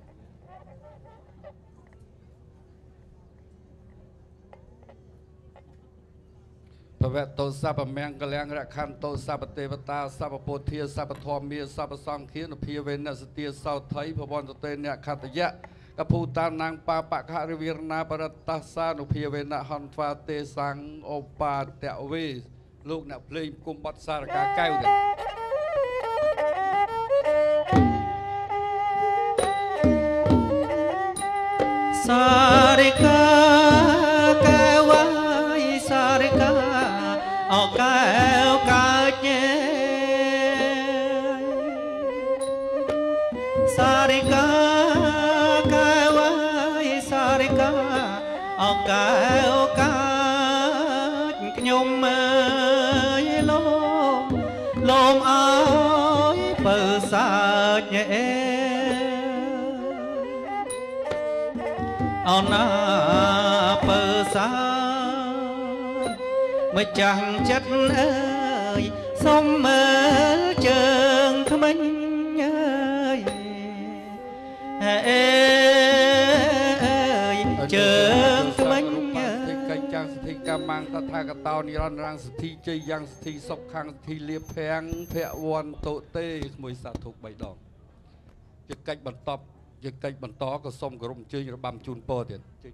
ភវតោសពមង្គលរខន្តោសពទេវតាសពពោធាសពធម្មាសពសង្ឃានុភាវេនសទាសោថៃភវន្តតេនៈខតយៈកភូតានាងបាបកហរិវិរណាបរតសានុភាវេនៈហន្វាទេសង្ឃឧបាទវេលោកអ្នកភ្លេងគុំបត់សារកាកែវទៀតសារិកាកែវសារិកាអោកែវកាច់សារិកាកែវសារិកាអោកែវកាច់ខ្ញុំអើយលោកសាចអេអោណាពើសាម្ចាស់ចិត្តអើយសុំមើលជើងក្មេងអើយអេជើងក្មេងកិច្ចចាំសិទ្ធិកម្មងតថាកតោនិរន្តរងសិទ្ធិជ័យយ៉ាងសិទ្ធិសុខខាងសិទ្ធិលៀបភាំងភវន្តតុទេមួយសាធុ3ដងជាកិច្ចបន្តក៏សូមគោរពអញ្ជើញរបាំជូនពរទៀតជើញ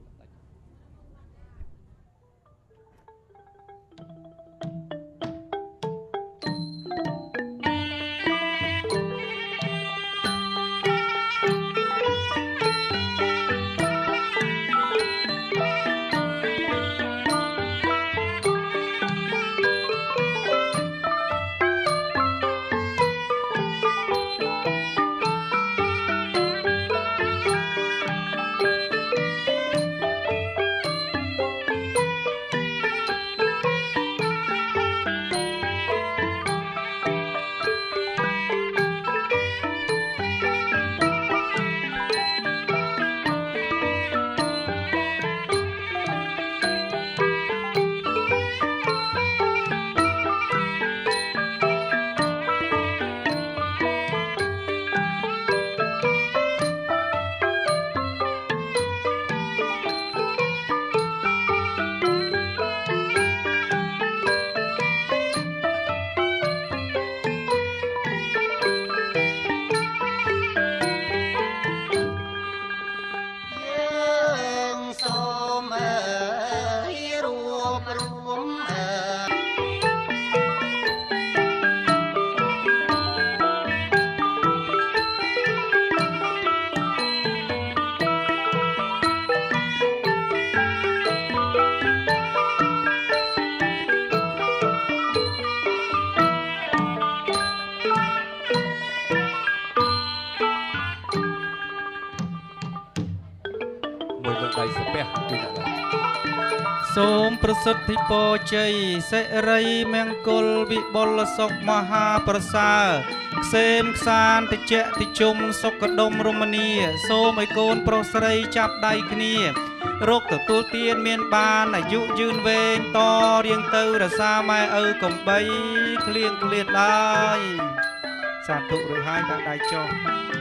សូមប្រសិទ្ធិពរជ័យសិរីមង្គលវិបុលសុខមហាប្រសើរក្សេមខ្សានតិចតិជុំសុខដុមរមនីសូមឲ្យកូនប្រុសស្រីចាប់ដៃគ្នារកទទួលទានមានបានអាយុយឺនវែងតរៀងទៅរសាម៉ែឪកំបីក្លៀងក្លៀតឡើយសាធុរួចហើយដាក់ដៃចុះ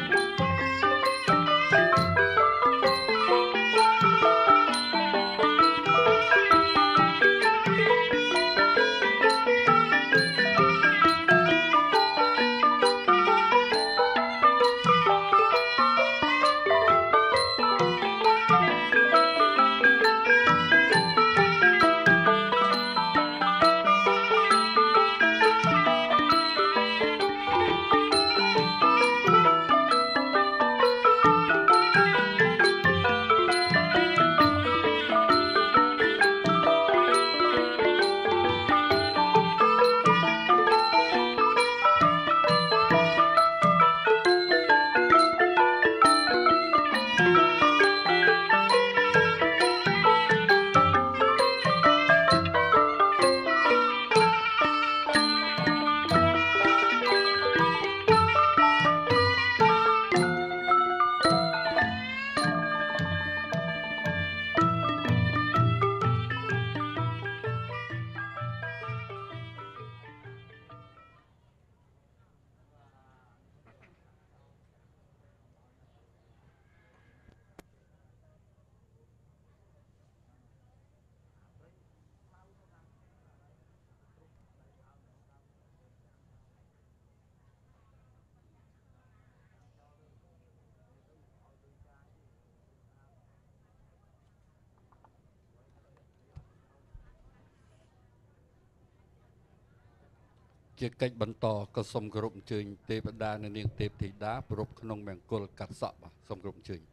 ជាកិច្ចបន្តក៏សូមគោរពអញ្ជើញទេវតានិងនាងទេពធីតាប្រពក្នុងមង្គលកាត់សក់បាទសូមគោរពអញ្ជើញ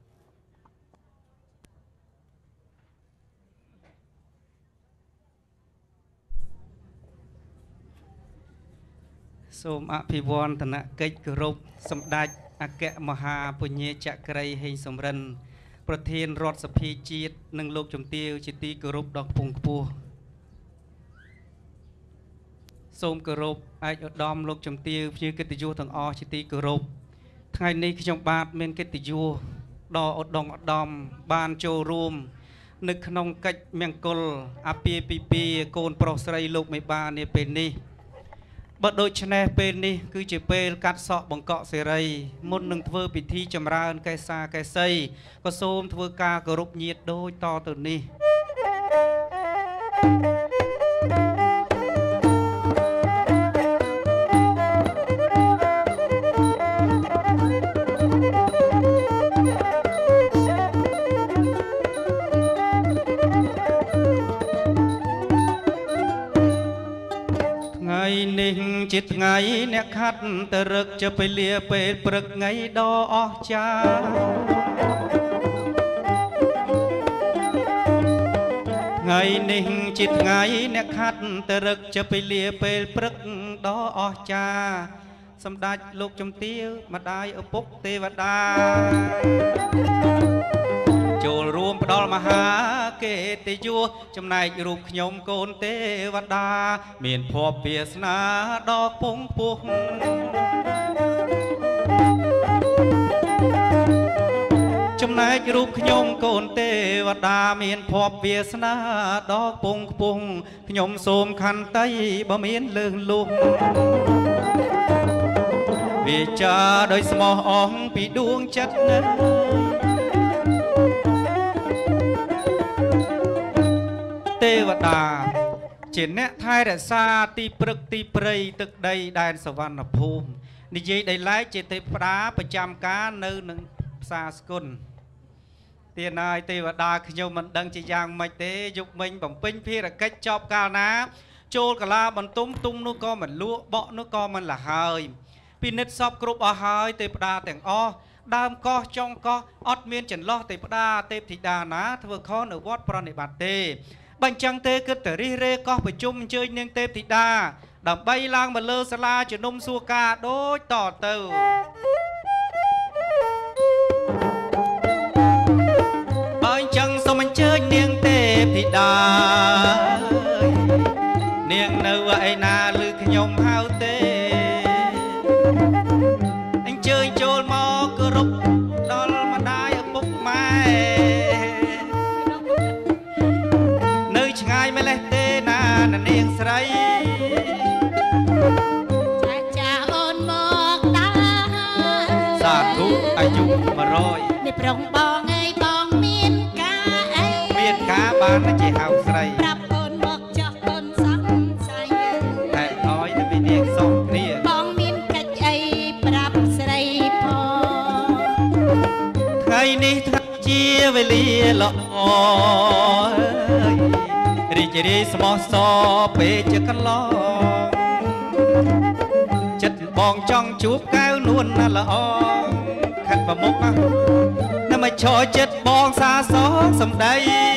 សូមអភិវឌ្ឍនកិច្ចគោរពសម្ដេចអគ្គមហាពញាចក្រីហេងសំរិនប្រធានរដ្ឋសភាជាតិនិងលោកជំទាវជាទីគោរពដ៏ខ្ពង់ខ្ពស់សូមគោរពឯកឧត្តមលោកជំទាវភ្ញៀវកិត្តិយសទាំងអស់ជាទីគោរពថ្ងៃនេះខ្ញុំបាទមានកិត្តិយសដ៏ឧត្តមឧត្តមបានចូលរួមនៅក្នុងកិច្ចមង្គលអាពាហ៍ពិពាហ៍កូនប្រុសស្រីលោកមេបានាពេលនេះបើដូច្នេះពេលនេះគឺជាពេលកាត់សក់បង្កក់សេរីមុននឹងធ្វើពិធីចម្រើនកេសាកេសីក៏សូមធ្វើការគោរពញាតិដូចតទៅនេះនេះជាថ្ងៃអ្នកខាត់តរឹកจะไปលាពេលព្រឹកថ្ងៃដ៏អស្ចារ្យថ្ងៃនេះជាថ្ងៃអ្នកខាត់តរឹកจะไปលាពេលព្រឹកដ៏អស្ចារ្យសម្ដេចលោកជំទាវម្ដាយឪពុកទេវតាចូលរួមផ្ដល់មហាកិត្តិយសចំណែករូបខ្ញុំកូនទេវតាមានភ័ព្វវាសនាដ៏ពងពោះចំណែករូបខ្ញុំកូនទេវតាមានភ័ព្វវាសនាដ៏ពងខ្ពស់ខ្ញុំសូមខន្តីបើមានលើសលុះវាចាដោយស្មោះអស់ពីដួងចិត្តណាទេវតាជាអ្នកថែរក្សាទីព្រឹកទីព្រៃទឹកដីដែនសវណ្ណភូមិនិយាយដីឡែកជាទេវតាប្រចាំការនៅនឹងផ្សារស្គុណទានហើយទេវតាខ្ញុំមិនដឹងជាយ៉ាងម៉េចទេយុគមិញបំពេញភារកិច្ចចប់កាលណាចូលកាឡាបន្ទុំទុំនោះក៏មិនលក់បក់នោះក៏មិនលះហើយពិនិត្យសពគ្រប់អស់ហើយទេវតាទាំងអស់ដើមកោះចុងកោះអត់មានចន្លោះទេវតាទេពធីតាណាធ្វើខុសនៅវត្តប្រណិប័តទេបើអញ្ចឹងទេគិតតែរិះរេកោះប្រជុំអញ្ជើញនាងទេពធីតាដើម្បីឡើងមកលើសាលាជំនុំសួរការដូចតទៅបើអញ្ចឹងសូមអញ្ជើញនាងទេពធីតានាងនៅឯណាឬខ្ញុំហៅទេអញ្ជើញចូលមកគោរពដល់ម្ដាយឪពុកម៉ែនៅឆ្ងាយម្លេះទេណានាងស្រីចាចាអូនមកដល់សាធុអាយុ100 នេះប្រុងបងអើយបងមានការអីមានការបានជាហៅស្រីប្រាប់អូនមកចោះអូនសង្ស័យតែឲ្យទៅពីនាងសងគ្នាបងមានកិច្ចអីប្រាប់ស្រីផងថ្ងៃនេះថាជាវេលាល្អរីករាយស្មោះសរពេកជាកន្លងចិត្តបងចង់ជួបកែវនួនណាល្អខាត់ប្រមុខណាមកឈរចិត្តបងសាសងសំដី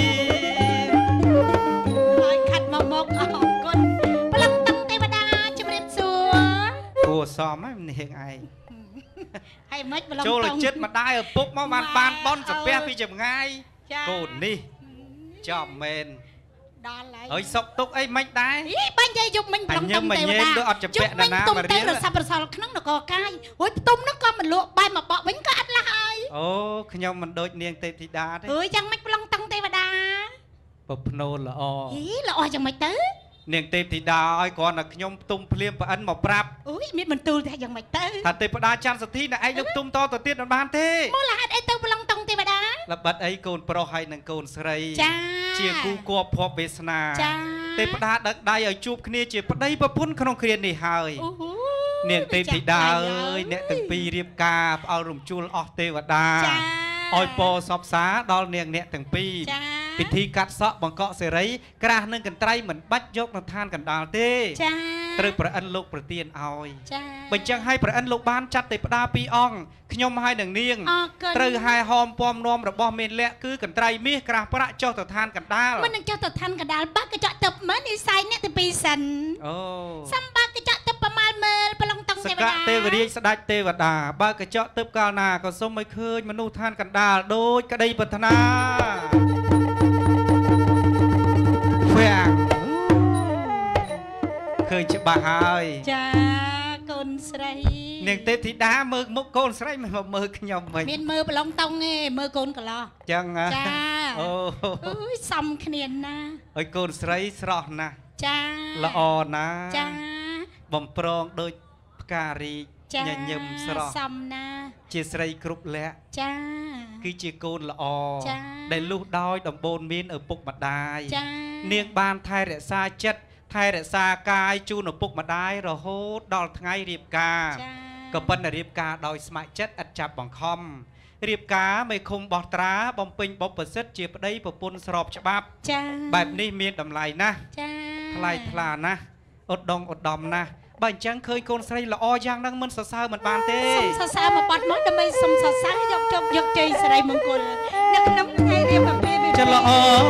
ហើយខាត់មកមុខអរគុណប្លង់តាំងទេវតាជំរាបសួរគួរសមហើយនាងឯងហើយមិនប្លង់ចូលចិត្តម្ដាយឪពុកមកបានបន់សាពះពីចម្ងាយកូននេះចំមែនដល់ហើយសុកទុកអីមិនដែរបាញ់យាយយុគមិញប្លង់តាំងទេវតាអត់ចម្ពាក់ណាណាមករៀនរសាប់រសល់ក្នុងនគរកាយហួយផ្ទុំនោះក៏មិនលក់បែរមកបកវិញក៏អត់លះហើយអូខ្ញុំមិនដូចនាងទេពធីតាទេអើយយ៉ាងម៉េចប្លង់តាំងទេវតាប្រភ្នូនល្អល្អយ៉ាងម៉េចទៅនាងទេពធីតាឲ្យគ្រាន់តែខ្ញុំផ្ទុំភ្លាមប្អិនមកប្រាប់អូយមានបន្ទូលតែយ៉ាងម៉េចទៅថាទេវតាច័ន្ទសទ្ធីណែឯងយកផ្ទុំតទៅទៀតមិនបានទេមកលហេតុអីទៅប្លង់តាំងទេវតាល្បិតអីកូនប្រុសហើយនឹងកូនស្រីចាជាគូគប់ភ័ព្វវាសនាចាទេវតាដឹកដៃឲ្យជួបគ្នាជាប្តីប្រពន្ធក្នុងគ្រានេះហើយនាងទេពធីតាអើយអ្នកទាំងពីររៀបការផ្អើលរំជួលអស់ទេវតាឲ្យពរសពសាដល់នាងអ្នកទាំងពីរពិធីកាត់សក់បង្កក់សេរីក្រាស់នឹងកន្ត្រៃមិនបាច់យកនៅឋានកណ្ដាលទេត្រូវប្រអិនលោកប្រទានឲ្យបើអញ្ចឹងឲ្យប្រអិនលោកបានចាត់ទេវតា2អង្គខ្ញុំហើយនឹងនាងត្រូវហែហោមពំនាំរបស់មានលក្ខគឺកន្ត្រៃមាសក្រាស់ប្រាក់ចុះទៅឋានកណ្ដាលមិននឹងចុះទៅឋានកណ្ដាលបាក់កញ្ចក់ទឹកមើលនិស័យអ្នកទី2សិនអូសំបាក់កញ្ចក់ទឹកប្រមាលមើលប្លង់តាំងទេវតាទេវរាជស្ដេចទេវតាបើកញ្ចក់ទឹកកាលណាក៏សូមឲ្យឃើញមនុស្សឋានកណ្ដាលដូចក្តីប្រាថ្នាឃยจะบ้าหายจ้าก้นใส่เนียงเตะที่ดามือมุกโกนใส่ไม่มามือขยมไปมีมือปลองตองไงมือก้นก็รอจังอ่ะจ้าโอ้ยซ้ำขเนียนนะไอ้โกนใส่สระนะจ้าละออนะจ้าบ่มปรองโดยการีจ้ายิมสระซ้ำนะเจสไรกรุบและจ้าคือจีโกนละอจ้าได้ลูกดอยดำบนมีนปุกมาได้จ้าเนียงบานไทยเรศาจัดไทยเรศากายจูนปุกมาได้รอโหดอลไงเรียบกาก็เป็นเรียบกาโดยสมัยจัดอัดจับบังคอมเรียบกาไม่คงบอตราบอมปิงบอมเปิดเซตเจียบได้ปปุ่นสอบฉบับแบบนี้มีดำไหลนะทลายพลานะอดดองอดดอมนะบางจังเคยโกนใส่ละออย่างนั่งมันสะสาวเหมือนบานเต้สะสาวมาปัดมดทำไมสมสะสาวยกจบยกใจใส่มงคลนักน้ำไงเรียบแบบนี้จะละอ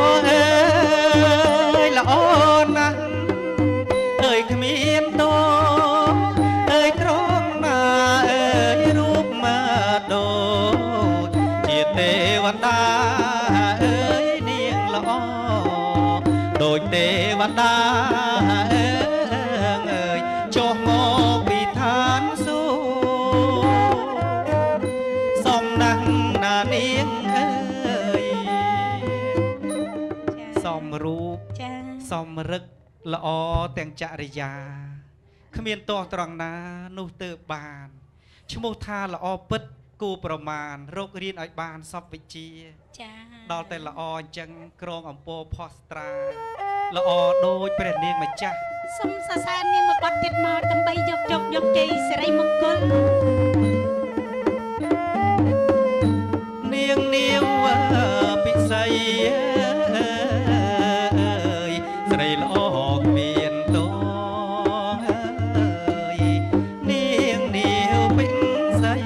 ละอนะเอ้ยขมิ้นโตเอ้ยตรงมาเอ้ยรูปมาโดดจิตเทวดาเอ้ยเนียงละอโดยเทวดาจงโมปิทานสู้ส่องนังนาเนียงเอ้ยส่อมรูปส่อมรึกละอแต่งจริยาขมิ้นตัวตรองนานุเตบานชโมทาละอปิดกูประมาณโรคเรียนอ้อยบานซอบวิจีดอลแต่ละอจังกรองอมโปพอสตราละอโดยเปรตเนียงมาจ้าสมสารนี่มาปัดติดมาทำใบยกจกยกใจใส่มงคลเนียงเนียวปิใส่ใส่ละอเมียนโตเนียงเนียวปิใส่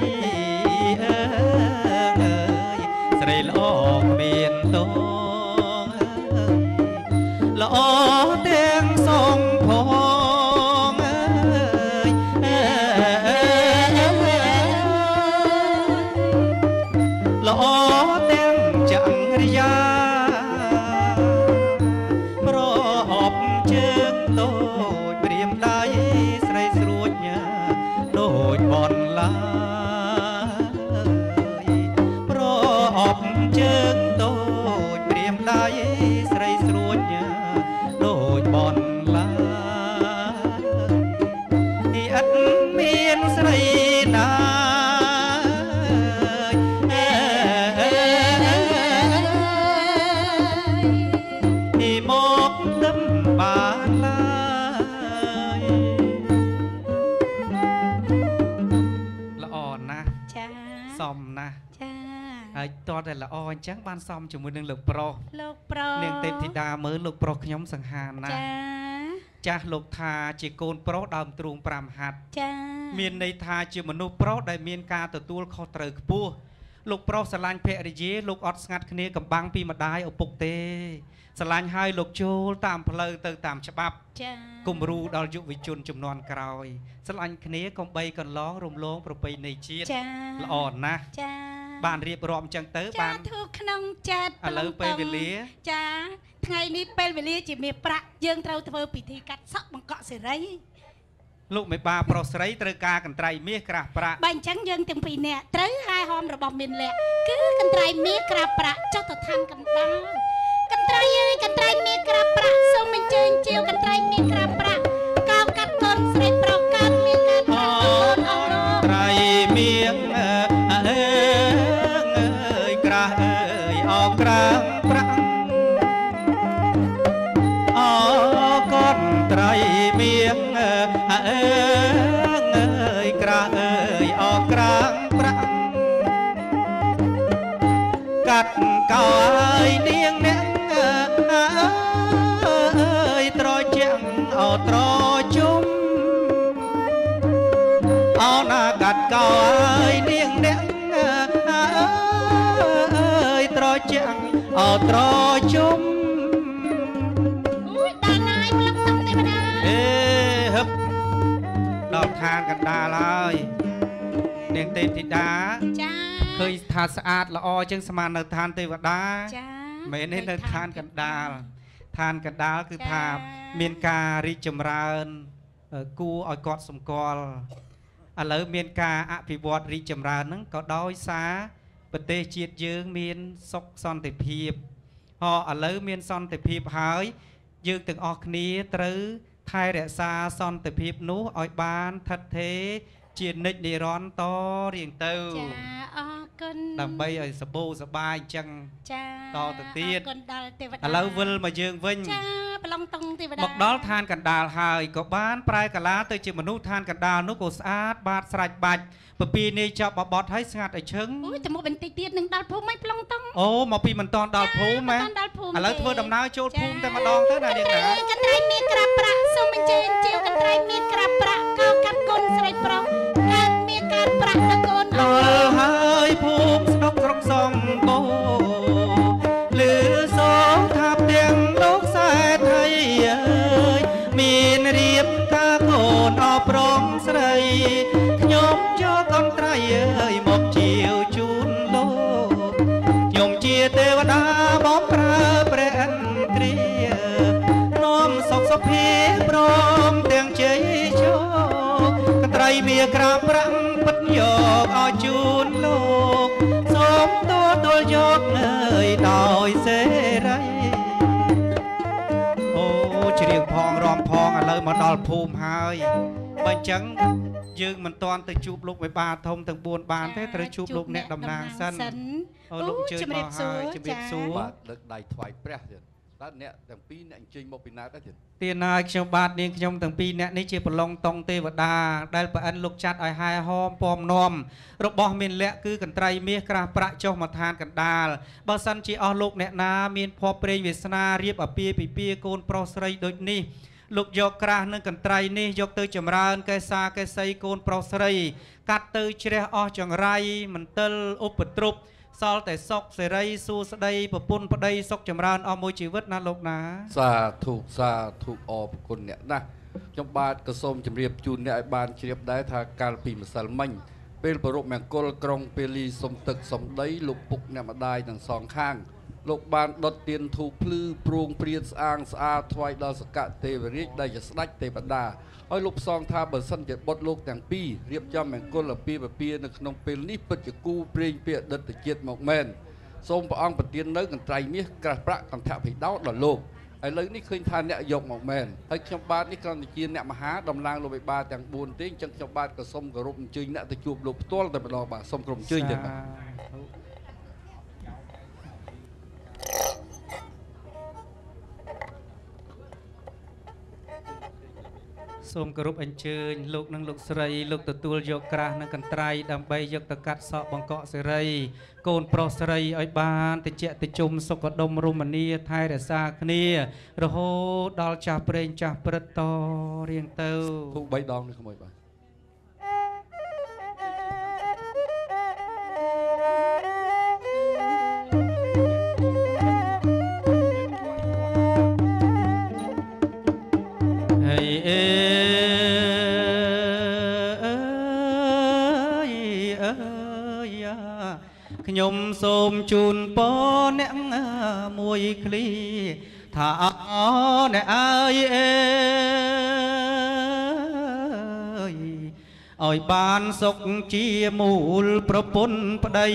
ใส่ละอเมียนโตละอเตียงทรงพงละอเตียงจังริยาพรอบเชิงโดยเปรียมได้ใส่สรวจเนี่ยโดยบอนลาพรอบเชิงโดยเปรียมได้ใส่สรวจเนี่ยโดยบอนลาที่อัดเมียนใส่นาที่มกน้ำบานลายละอ่อนนะซอมนะตอนแต่ละอ่อนจังบ้านซอมจมูกหนึ่งลูกโปรเนียงเต็มธิดาเมื่อลูกโปรขยมสังหารนะจ้าลูกทาจีโกนโปรดำตรุงปรามหัดเมียนในทาจีมนุษย์โปรได้เมียนกาตัวตัวคอเตอร์ปูลูกโปรสลานเพริเยลูกอดสงัดคเนกับบังปีมาได้อปุกเตสลานให้ลูกโจตามเพลย์เติมตามฉบับกุมรูดอลยุวิจุนจุมนวนกรอยสลานคเนกใบกันล้องรวมล้องประเพณีจีดละอ่อนนะบ้านเรียบรอมจังเต๋อบ้านทุกขนมจัดอะไรไปเวลีจ้าไงนี้เป็นเวลีจีมีประยังเราเธอปิธีกัดซับมังเกาะเสไรลูกไม่บาปรสไรตระกากันไตรเมียกราประบังจังยังถึงปีเนี่ยไตรไฮฮอมระบอบมินแหละคือกันไตรเมียกราประเจ้าตัวทางกันดาวกันไตรกันไตรเมียกราประส่งมันเจนเจียวกันไตรเมียกราประก้าวกัดต้นเสร็จโปรกันเมียกันต้นเอาโรไตรเมียกราออกกลางประออกก้อนไตรเมียกราออกกลางประกัดกายเนียงเนียงตรอยเจียงเอาตรอยจุ่มเอาหน้ากัดกายเนียงเนียงตรอยเจียงเอาตรอยจุ่มตาลายพลังตั้งแต่มาได้ฮึบดอกทานกันดาเลยเนียงเตติดาเคยทานสะอาดละอจึงสมานทานเทวดาไม่ได้ทานกันดาทานกันดาคือทานเมียนการิจมรานគួរឲ្យកត់សម្គាល់ឥឡូវមានការអភិវឌ្ឍរីកចម្រើនហ្នឹងក៏ដោយសារប្រទេសជាតិយើងមានសុខសន្តិភាពឥឡូវមានសន្តិភាពហើយយើងទាំងអស់គ្នាត្រូវថែរក្សាសន្តិភាពនោះឲ្យបានថិតថេរជានិច្ចនិរន្តរ៍តរៀងទៅចាអរគុណដើម្បីឲ្យសបោសបាយអញ្ចឹងចាតទៅទៀតអរគុណដល់ទេវតាឥឡូវវិលមកយើងវិញចាប្រឡងតុងទេវតាមកដល់ឋានកណ្ដាលហើយក៏បានប្រែកាឡាទៅជាមនុស្សឋានកណ្ដាលនោះក៏ស្អាតបាតស្រេចបាច់ពពីនេះចាប់បបត់ឲ្យស្ងាត់ឲ្យឈឹងអូយតែមកបន្តិចទៀតនឹងដល់ភូមិមិនប្រឡងតុងអូមកពីមិនតាន់ដល់ភូមិហ៎ឥឡូវធ្វើដំណើរចូលភូមិតែម្ដងទៅណានាងណាកន្ត្រៃមានក្រាបប្រាក់សូមអញ្ជើញជាវកន្ត្រៃមានក្រាបប្រាក់កោកាត់គុណស្រីប្រុសកើតមានការប្រាក់ដល់កូនអើហើយភូមិស្រុកស្រុកសំបូរលឺសងថាផ្ទាំងលោកសែថៃអើយមានរៀបការកូនអបរំស្រីខ្ញុំយកកន្ត្រៃអើយមកជាវជូនលោកខ្ញុំជាទេវតាបងប្រើព្រះឥន្ទ្រានាំសុខសុភាព្រមទាំងជ័យជោគកន្ត្រៃវាក្រាបប្រាំងពិតយកឲ្យជូនលោកសូមទទួលយកអើយដោយសេរីអូច្រៀងផងរំផងឥឡូវមកដល់ភូមិហើយបើអញ្ចឹងយើងមិនទាន់ទៅជួបលោកវិបាលធំទាំង4បានទេត្រូវជួបលោកអ្នកតំណាងសិនអូលោកអញ្ជើញមកហើយជំរាបសួរបាទលើកដៃថ្វាយព្រះទៀតតើអ្នកទាំងពីរអ្នកអញ្ជើញមកពីណាដែរទៀតទានហើយខ្ញុំបាទនាងខ្ញុំទាំងពីរអ្នកនេះជាប្រឡងតុងទេវតាដែលប្រអិនលោកចាត់ឲ្យហែហោមពំនាំរបស់មានលក្ខគឺកន្ត្រៃមាសក្រាស់ប្រាក់ចុះមកឋានកណ្ដាលបើសិនជាអស់លោកអ្នកណាមានភ័ព្វព្រេងវាសនារៀបអាពាហ៍ពិពាហ៍កូនប្រុសស្រីដូចនេះលោកយកក្រាស់នឹងកន្ត្រៃនេះយកទៅចម្រើនកេសាកេសីកូនប្រុសស្រីកាត់ទៅជ្រះអស់ចង្រៃមន្ទិលឧបទ្រពសល់តែសុខសេរីសួស្តីប្រពន្ធប្តីសុខចម្រើនអស់មួយជីវិតណាលោកណាសាធុអរគុណអ្នកណាខ្ញុំបាទក៏សូមជម្រាបជូនអ្នកឲ្យបានជ្រាបដែរថាកាលពីម្សិលមិញពេលប្រពៃមង្គលក្រុងពេលីសុំទឹកសុំដីលោកពុកអ្នកម្ដាយទាំងសងខាងលោកបានដុតទៀនធូបភ្លឺព្រួងព្រានស្អាងស្អាតថ្វាយដល់សកៈទេវរាជដែលជាស្ដេចទេវតាហើយលោកផ្សងថាបើសិនជាបុត្រលោកទាំងពីររៀបចំមង្គលអាពាហ៍ពិពាហ៍នៅក្នុងពេលនេះពិតជាគូព្រេងពាក្យដិតជាតិមកមែនសូមព្រះអង្គប្រទាននៅកន្ត្រៃមាសក្រាស់ប្រាក់កន្ធភីដោដល់លោកឥឡូវនេះឃើញថាអ្នកយកមកមែនហើយខ្ញុំបាទនេះគ្រាន់តែជាអ្នកមហាតំណាងលោកវិបាលទាំង4ទេអញ្ចឹងខ្ញុំបាទក៏សូមគោរពអញ្ជើញអ្នកទៅជួបលោកផ្ទាល់តែម្ដងបាទសូមក្រុមអញ្ជើញទៀតបាទសូមគោរពអញ្ជើញលោកនិងលោកស្រីលោកទទួលយកក្រាស់និងកន្ត្រៃដើម្បីយកទៅកាត់សក់បង្កក់សេរីកូនប្រុសស្រីឲ្យបានតិចតិជុំសុខដុមរមនាថែរក្សាគ្នារហូតដល់ចាស់ព្រេងចាស់ព្រឹត្តតរៀងទៅធូប3ដងនេះក្មួយបាទខ្ញុំសូមជូនពរអ្នកមួយឃ្លីថាអ្នកអើយឲ្យបានសុខជាមូលប្រពន្ធប្តី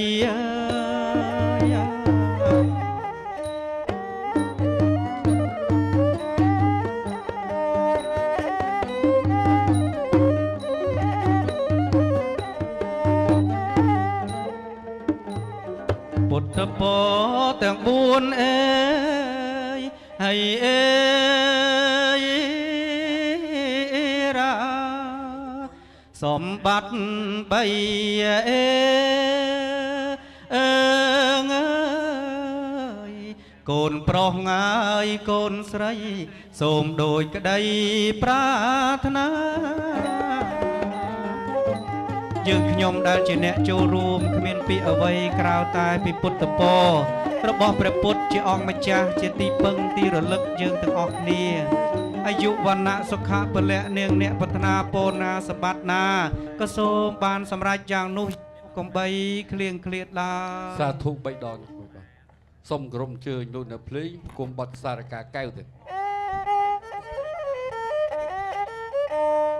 ពុទ្ធពរទាំង4ហើយរាសម្បត្តិ3កូនប្រុសងាយកូនស្រីសូមដូចក្តីប្រាថ្នាយើងខ្ញុំដែលជាអ្នកចូលរួមគ្មានពាក្យអ្វីក្រៅតែពីពុទ្ធពររបស់ព្រះពុទ្ធជាអង្គម្ចាស់ជាទីពឹងទីរលឹកយើងទាំងអស់គ្នាអាយុវណ្ណៈសុខៈពលៈនាងអ្នកប្រាថ្នាពរណាសម្បត្តិណាក៏សូមបានសម្រេចយ៉ាងនោះកុំបីឃ្លៀងឃ្លាតឡើយសាធុ3ដងនេះបាទសូមគោរពអញ្ជើញលោកនៅភ្លេងគុំបត់សារកាកែវទៀត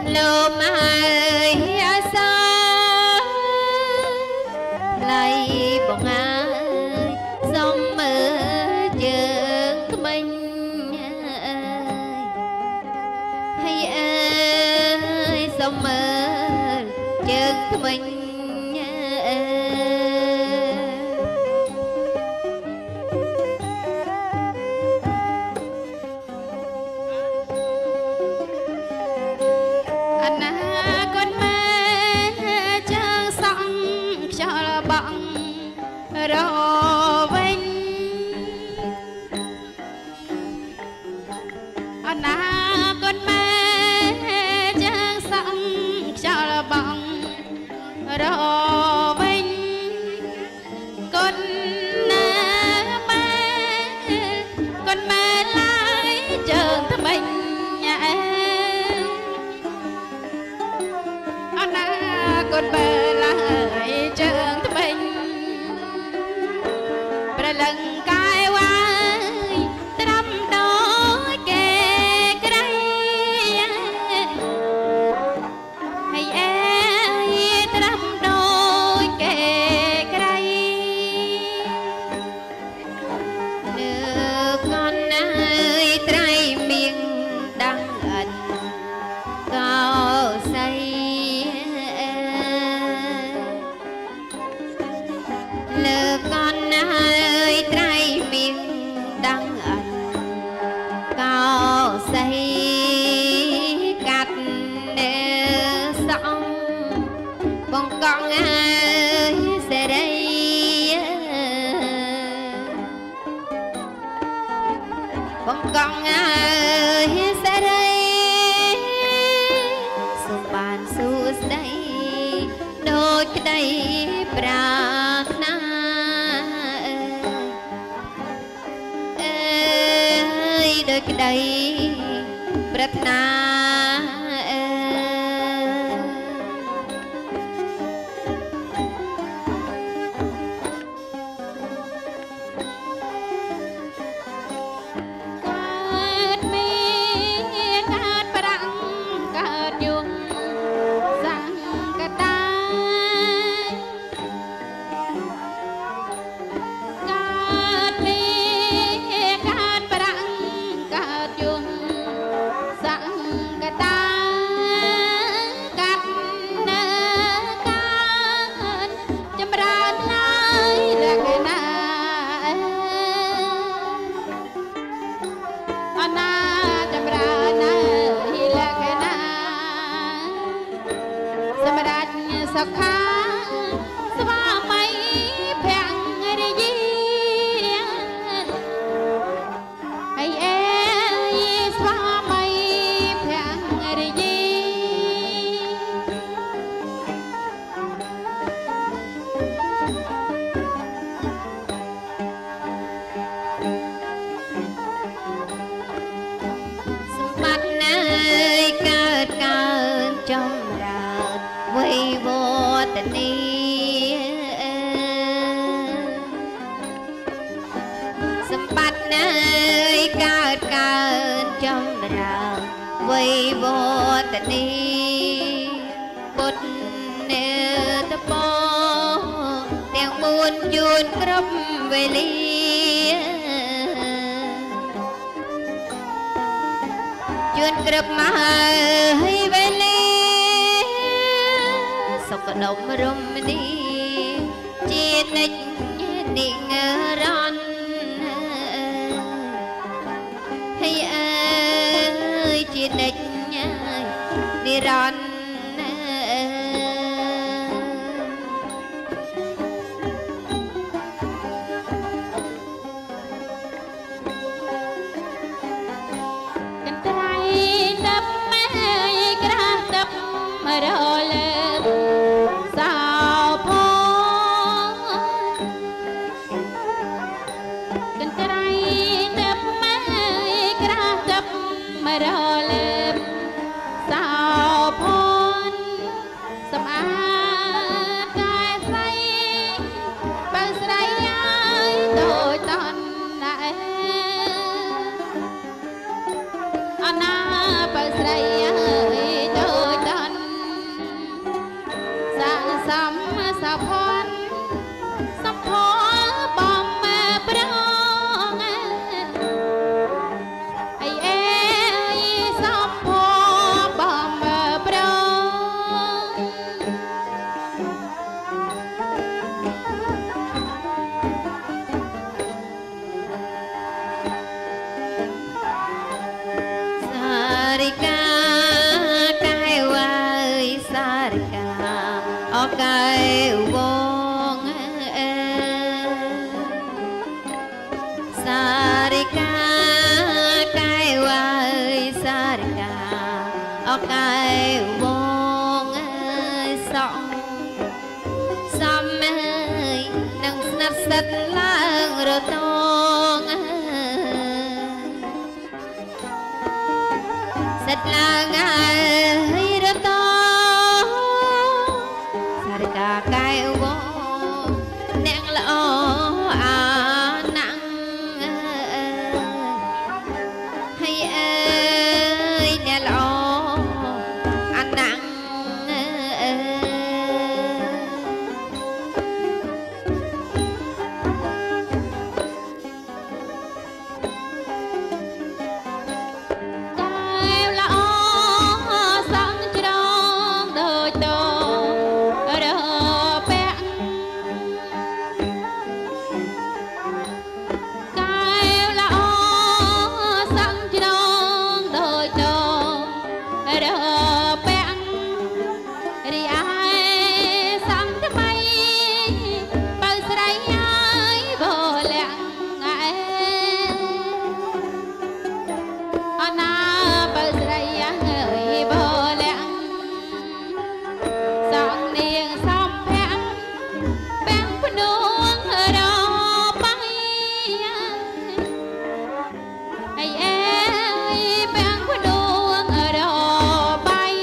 lô mai xa lại bóng ai dòng mơ chừng mình hay ơi dòng mơ chừng mình con bè lại trường thấp bình bà lần cai quay trăm đôi kề cái đây hay ai trăm đôi kề cái đây nước con ơi trai miệng đang ẩn cao say con ơi trai miền đang ẩn cao say cắt sông con ơi sẽ đây con ơi sẽ đây sông bàn xuống đây đôi cái đây pra đôi cái đây Pratna cát mi cát parang cát yung sang katai cát mi cát parang cát yung sang katai cát cát chambran lai lagna ana chamrana hilagna samrajnya sakha swamai phang ri ai ai swamai phang ri mặt nơi cơn cơn trong rào quay vô tình đi mặt nơi cơn cơn trong rào quay vô tình đi bột nè tập bò đèn buồn chuồn crop về ly chuồn crop mà hơi về ly sọc động rôm đi chia nách định ron hay ơi chia nách đi ron sao phong cần trai đập máy ra đập mà rờ lên sao phong sầm át cài say bằng say ai đôi tan lại ana bằng say ai đôi sao phon sắp khó bom mà brong ai ai sắp khó bom mà brong Sarika cái ơi Sarika ở cái vong Sarika cái ơi Sarika ở cái vong song xăm ơi nâng nát sắt lang rồi tông sắt lang ai rồi tông Sarika cái vong neng lỡ nặng hay ơi nè lỡ nặng cái lỡ sáng trong đời tôi đỡ bé cái lỡ sáng trong đời tôi đỡ bé đi ai sáng thế bay bao sấy ai vô lặng ai ana bao sấy ai vô lặng sáng niềng xong bén phun nuông đó bay ai ơi bén phun nuông đó bay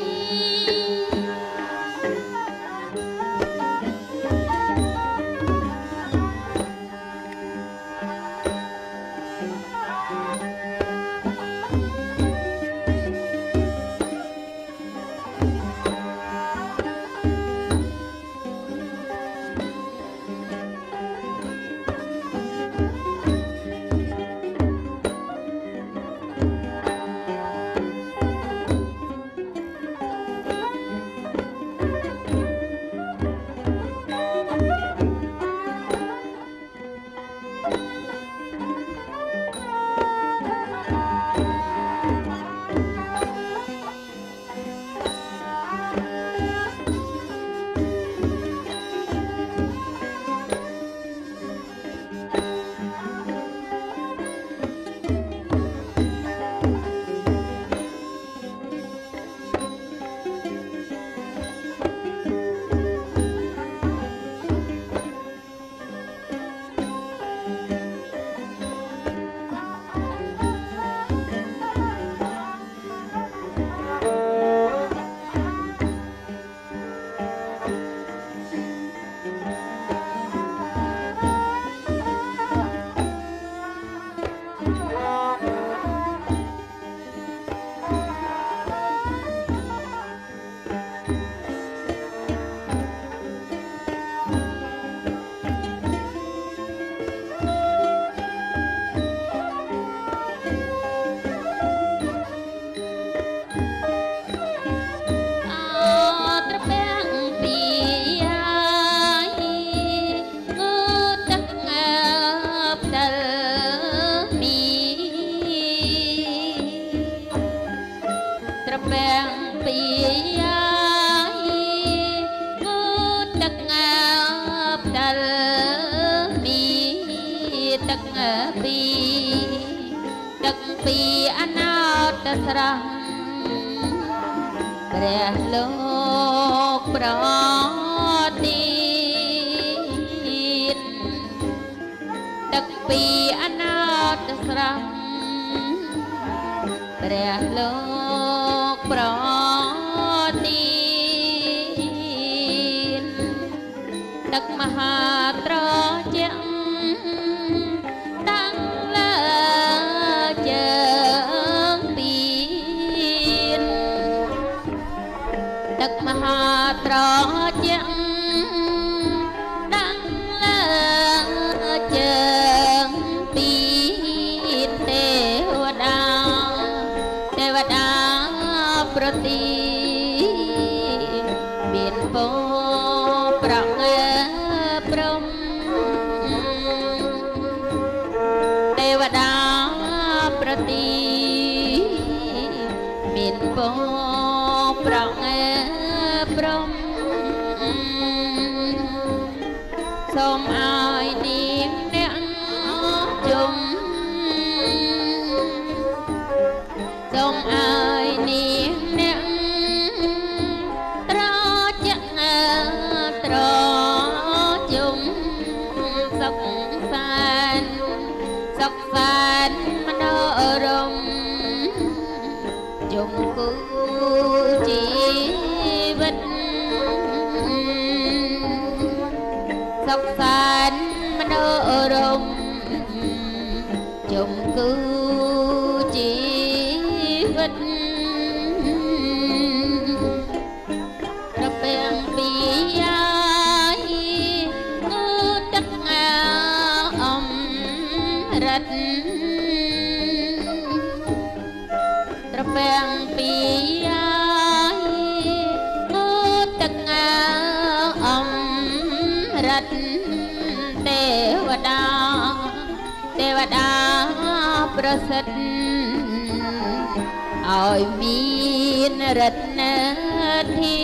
Pi anat serang Lok protin Dak pi anat serang Lok protin Dak mahatra jang Maha Trọ Chẳng ពប្រងព្រមសូមឲ្យនាងអ្នកជុំសូមឲ្យនាងអ្នកត្រជាត្រជុំសុខសាន្តសុខសាន្តមនោរម្យជុំគូជីវិតសុខសាន្តមនោរម្យជុំគូជីវិតរពាំងពីយាយងូទឹកអំរិតរពាំងពីយាយងូទឹកអំរិតទេវតាប្រសិទ្ធឲ្យមានរតនាធី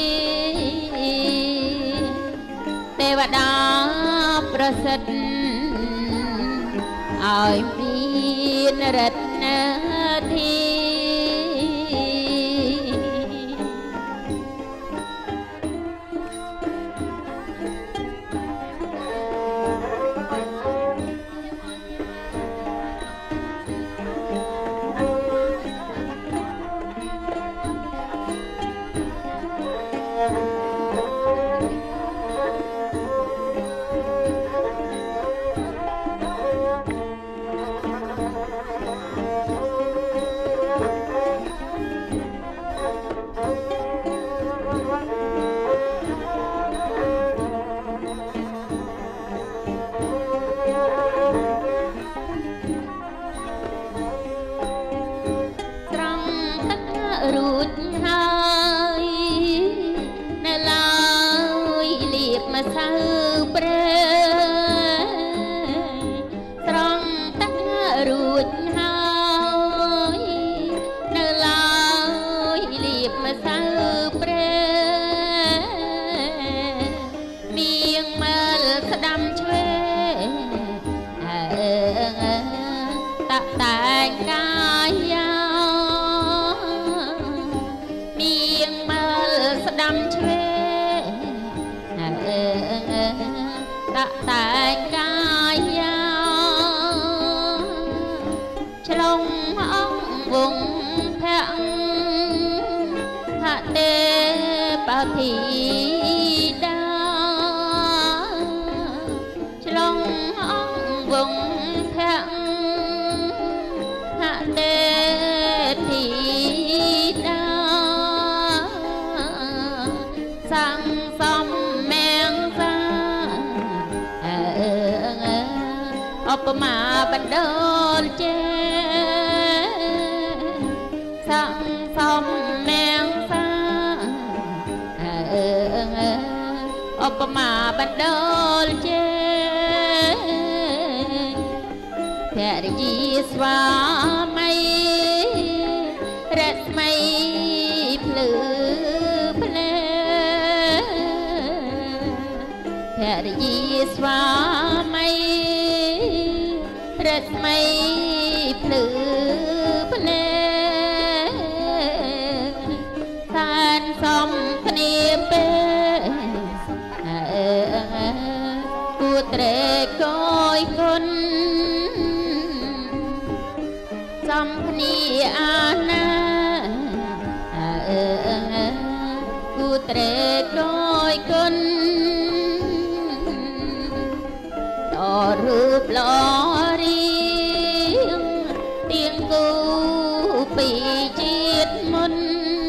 ទេវតាប្រសិទ្ធឲ្យមានរតនាធីរួចហើយនៅឡើយលៀបម្សៅព្រែត្រង់ទឹករួចហើយនៅឡើយលៀបម្សៅព្រែនាងមើលស្ដាំឆ្វេងតាក់តែងកាយស្ដាំឆ្វេងតាក់តែងកាយឆ្លងអង្គវងភ័ក្រហទេបធីតាឆ្លងអង្គវងភ័ក្រហទេធីតាសាំងសំមែងសាឧបមាបណ្ដូលចេសាំងសំមែងសាឧបមាបណ្ដូលចេភរិយាស្វាមីរស្មីភ្លឺភ្នែភរិយាស្វាមីរស្មីភ្លឺភ្នែសានសំគ្នាពេលគួត្រេកកយគុណសំគ្នាអាណាគួត្រេកកយគុណរូបល្អរៀងទៀងគូពីជាតិមុន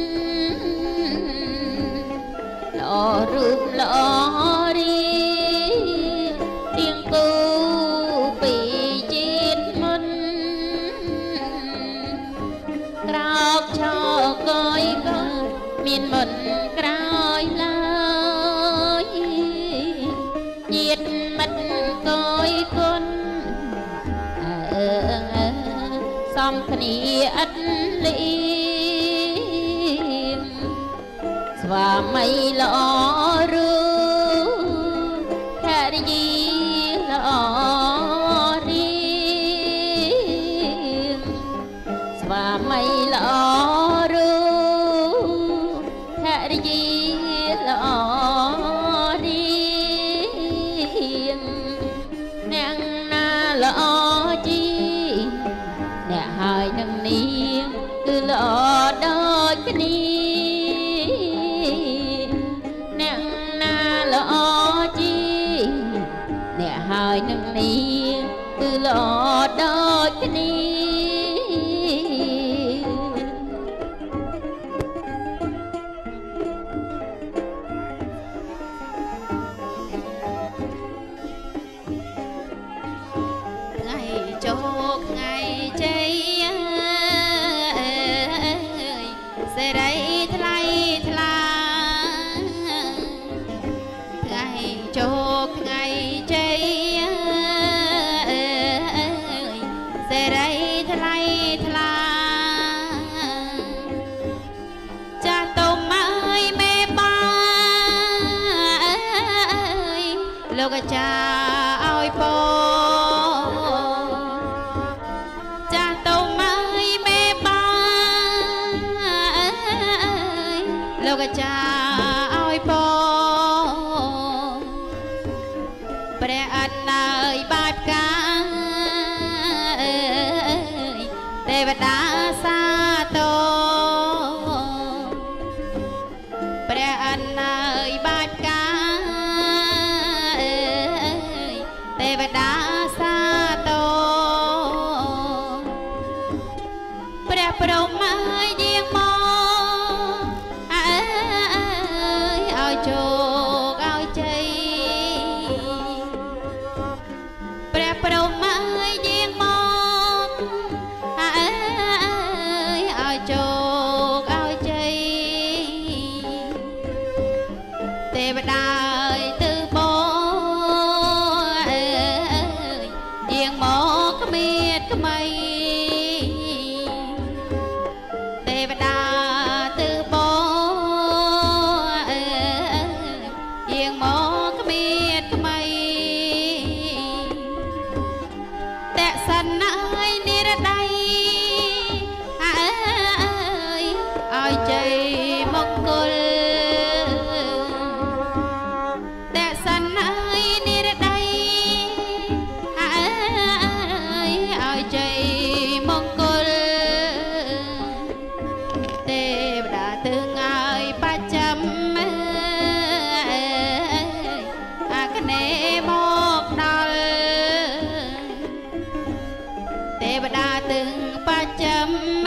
ល្អរូបល្អរៀងទៀងគូពីជាតិមុនក្រោកឈរកយកមានមុនក្រោយឡើយញាតិមិត្តកយគុណសំគ្នាឥតលីว่าไม่หล่อรู้แค่ได้ยินหล่อเรียงว่าไม่หล่อรู้แค่ได้ยินหล่อเรียงแนงนาหล่อจีแนหายนังนี้คือหล่อดอยกันนี้hai nâng ni từ lọ đó cái ni ngày chốt ngày chơi sẽ đây thay ngày chốt ngày chơiลูกจ้าเอาไอ้ปอจ้าต้มไม้แม่บ้านลูกจ้าเอาไอ้ปอประอันนายบาปกาเทวดาซาโตประอันนายบาปกาเทวดาซาโตព្រះព្រហ្មយាងមកឲ្យជោគឲ្យជ័យព្រះព្រហ្មយាងមកឲ្យជោគឲ្យជ័យទេវតាទៅមកគ្មានក្មៃទេវតាទៅបងយាងមកគ្មានក្មៃតែសិនហើយនិរដៃឲ្យជ័យមង្គលតែសិនហើយនិរដៃใจมงคลเทวดาตึงไอประจำอาคเนบอกดอลเทวดาตึงประจำ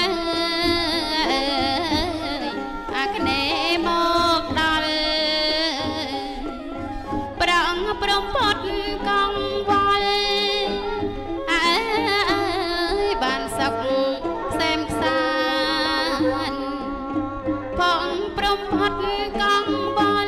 อาคเนบอกดอลปรองปรมพดกองวอลបានសុខសែមសានផងព្រមផុតកងបល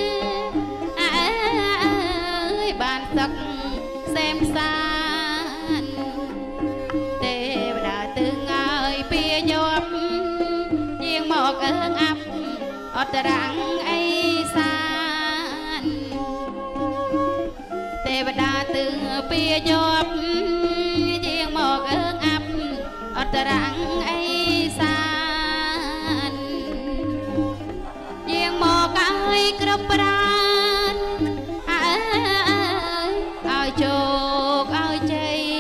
បានសុខសែមសានទេវតាទឹងឲ្យពីយប់យាងមកអើងអាប់អត់រាំងអីសានទេវតាទឹងពីយប់យាងមកអើងអាប់អត់រាំងអីសានយាងមកឲ្យគ្រប់ប្រានឲ្យជោគឲ្យជ័យ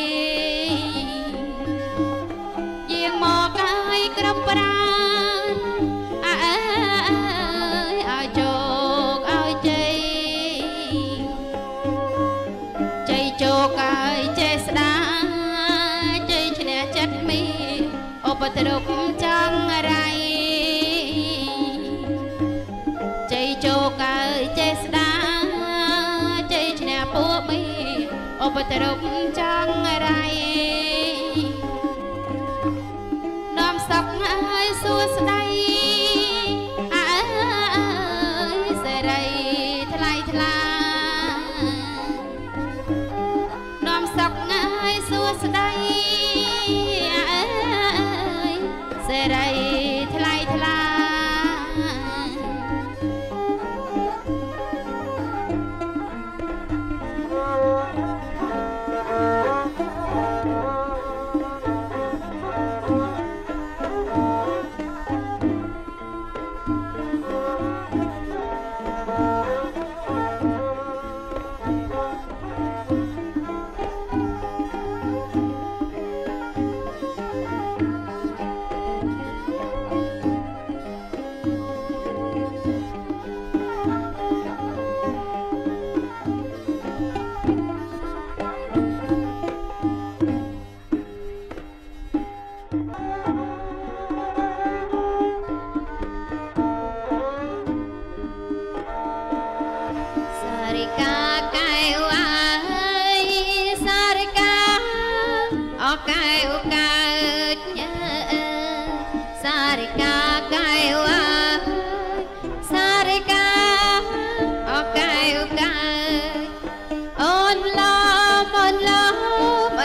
យាងមកឲ្យគ្រប់ប្រានឲ្យជោគឲ្យជ័យជ័យជោគឲ្យចេះស្ដាជ័យឈ្នះចិត្តមីឧបទ្រពចង្រៃជ័យជោគឲ្យចេះស្ដាជ័យឈ្នះពួកមីឧបទ្រពចង្រៃនាំសុខឲ្យសួស្ដីសេរីថ្លៃថ្លានាំសុខឲ្យសួស្ដីសេរីថ្លៃថ្លា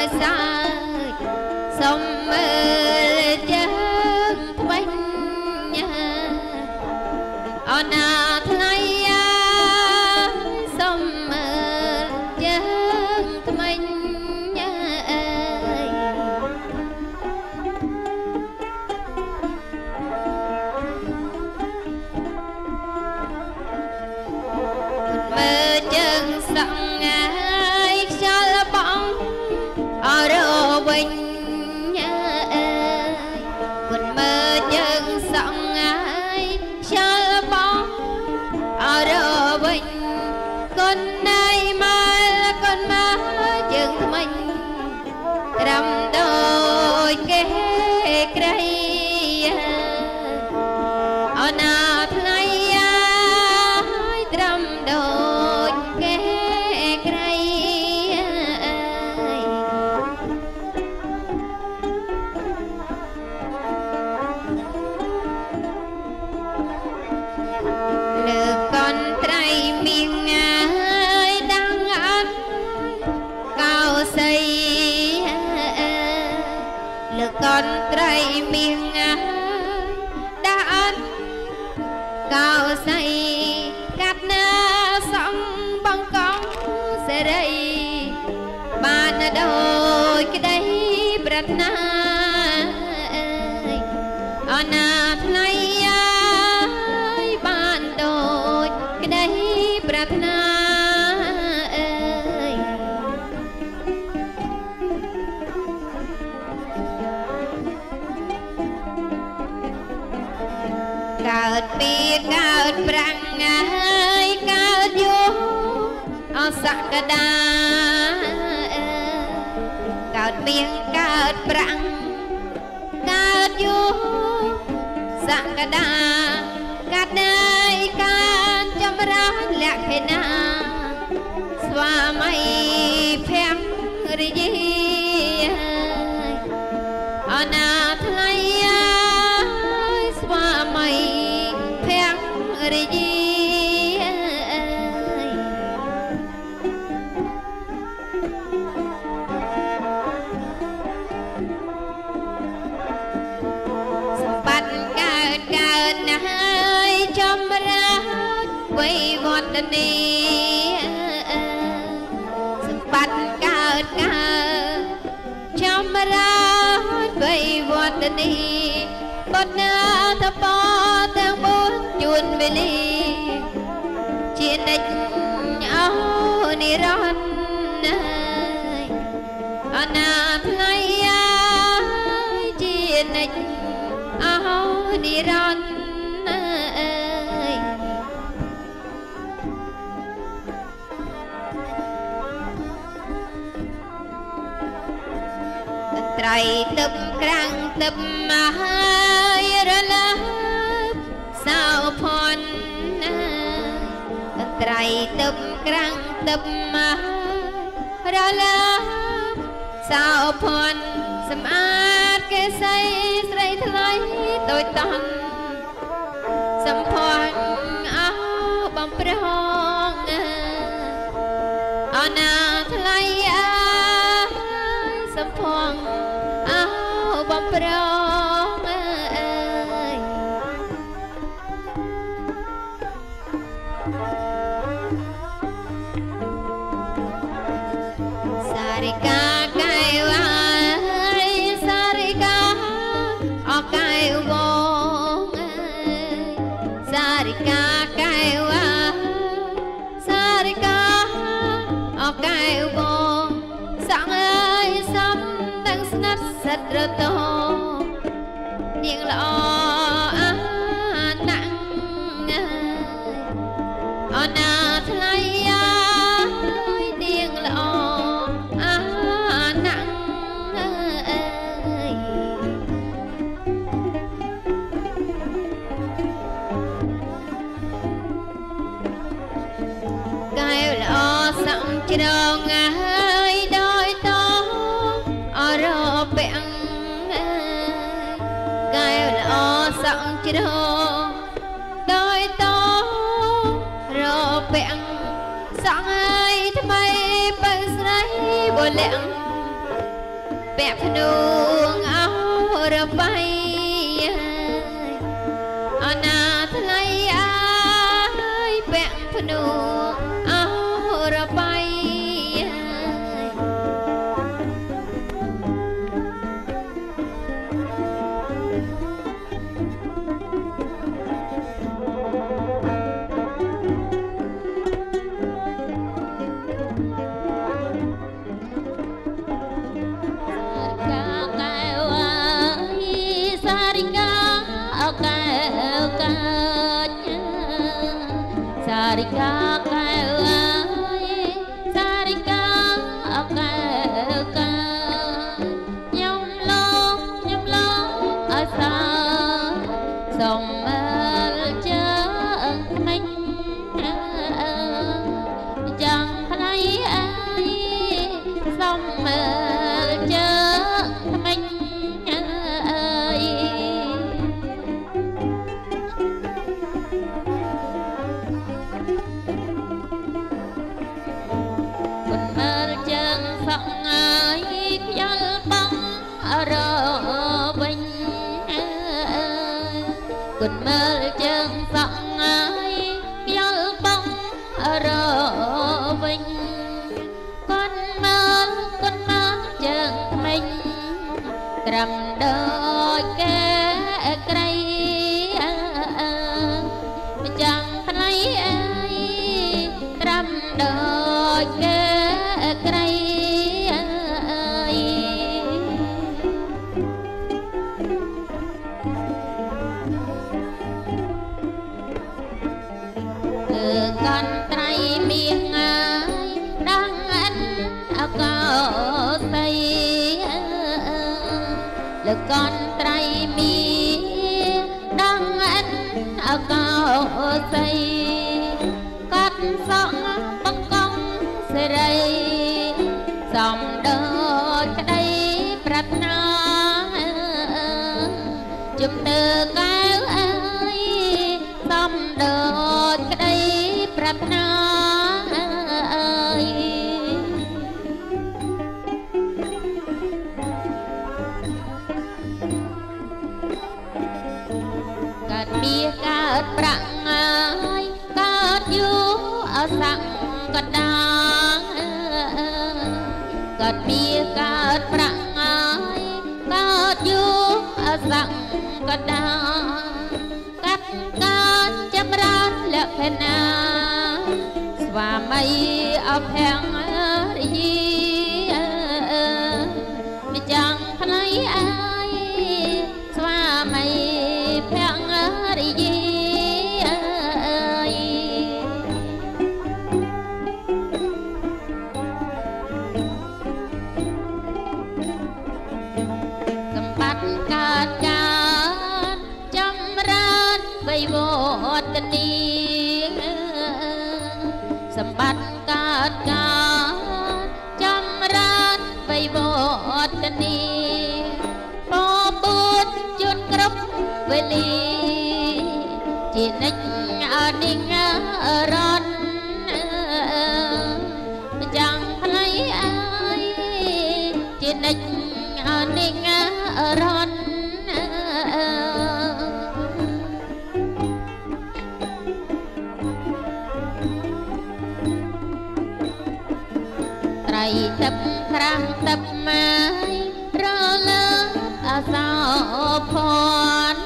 បแปะพนูงเอาระไปอาณาทลายแปะพนูเอาระไปSarika kawai sarika kawai nhom long asa song chân mình chẳng thấy ai song chân mình Good mơ chân phận ai nhớ bóng rờ vinh con mơ chân mình trầm đôi cái cây chẳng thấy ai trầm đôi cái cây con trai miền ai đang ăn cao tây là con trai miền đang ăn cao tây cắt sóng băng cong xe đây dòng đời cái đây bát na chụp từ cao ai dòng đời cái đây bát na cát bia cát prang ai cát yu sang cát đàng cát bia cát prang ai cát yu sang cát đàng cát cát chăm ran lệ phen Swami apheng ri mi chẳng thấy ai Swami pheng ri sempat kacan jamran bay vô tình sempat kacan jamran bay vô tình po bút chút group về li chỉ nách ninh ron chẳng thấy ai chỉ nách ninh ron trai tập khang tập mai rơ lơ sao phòn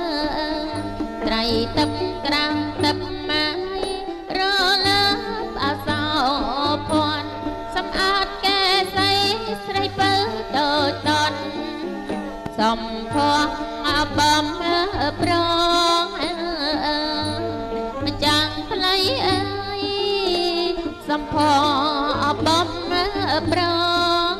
trai tập khang tập mai rơ lơ sao phòn sắm át kẻ say say bơ đôi đòn sòng phong bấm prong chẳng lấy ai sòng phong bấm prong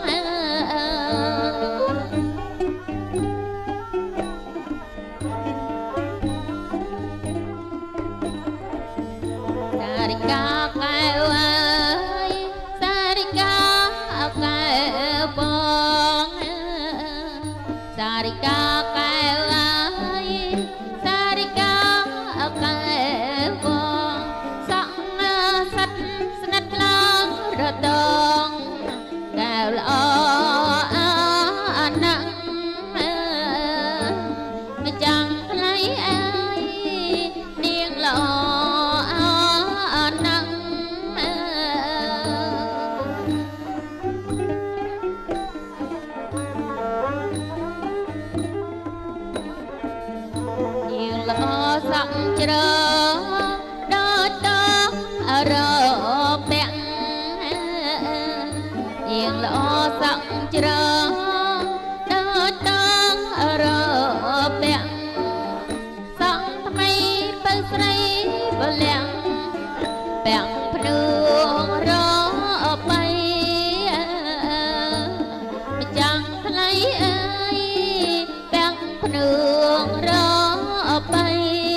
Sarika kau ai Sarika kau bong Sarika kau ai Sarika kau bong sang sat snat lang rodong ច្រដល់តរពាក់ៀងល្អសក់ច្រដល់តរពាក់សក់ថ្មីបើស្រីបលាំងពាក់ភ្នឿងរបីចាំងថ្លៃអើយពាក់ភ្នឿងរបី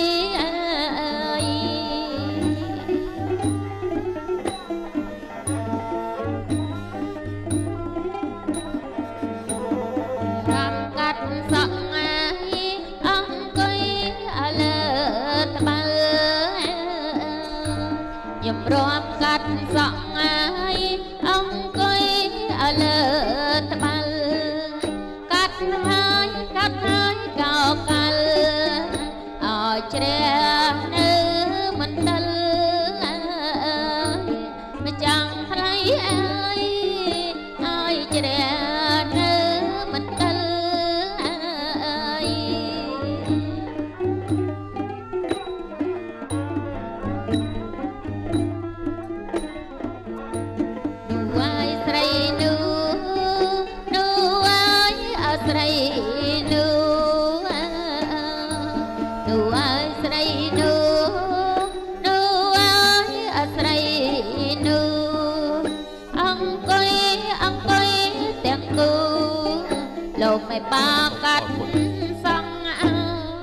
រាប់កាត់សក់ហើយអង្គុយលើត្បាល់កាត់ហើយកោកាល់ឲ្យជ្រះនៅមណ្ឌលម្ចាំងថ្លៃអើយឲ្យជ្រះនៅមណ្ឌលលោកមិនបាកាត់សង្អើ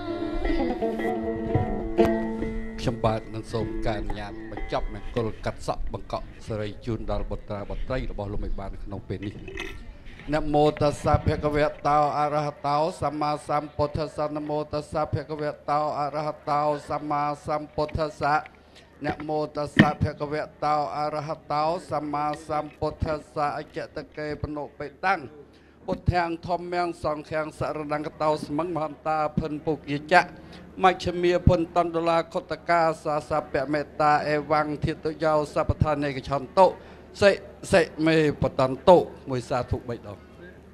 ខ្ញុំបាទនឹងសូមការអនុញ្ញាតបញ្ចប់មង្គលកាត់សក់បង្កក់សេរីជូនដល់បុត្រាបុត្រីរបស់លោកមិនបានក្នុងពេលនេះនមោតស្សៈភគវតោអរហតោសម្មាសម្ពុទ្ធស្សៈនមោតស្សៈភគវតោអរហតោសម្មាសម្ពុទ្ធស្សៈនមោតស្សៈភគវតោអរហតោសម្មាសម្ពុទ្ធស្សៈអចតកេបនុបេតាំងពុទ្ធាងធម្មងសង្ឃាងសរណង្កតោស្មឹងមហន្តាភិនពុគយចៈមជ្ឈមាពុនតណ្ដុលាខុតកាសាសពមេត្តាអេវង្ធិតយោសពដ្ឋានេកឆន្តុសិមេបតន្តុមួយសាធុ3ដង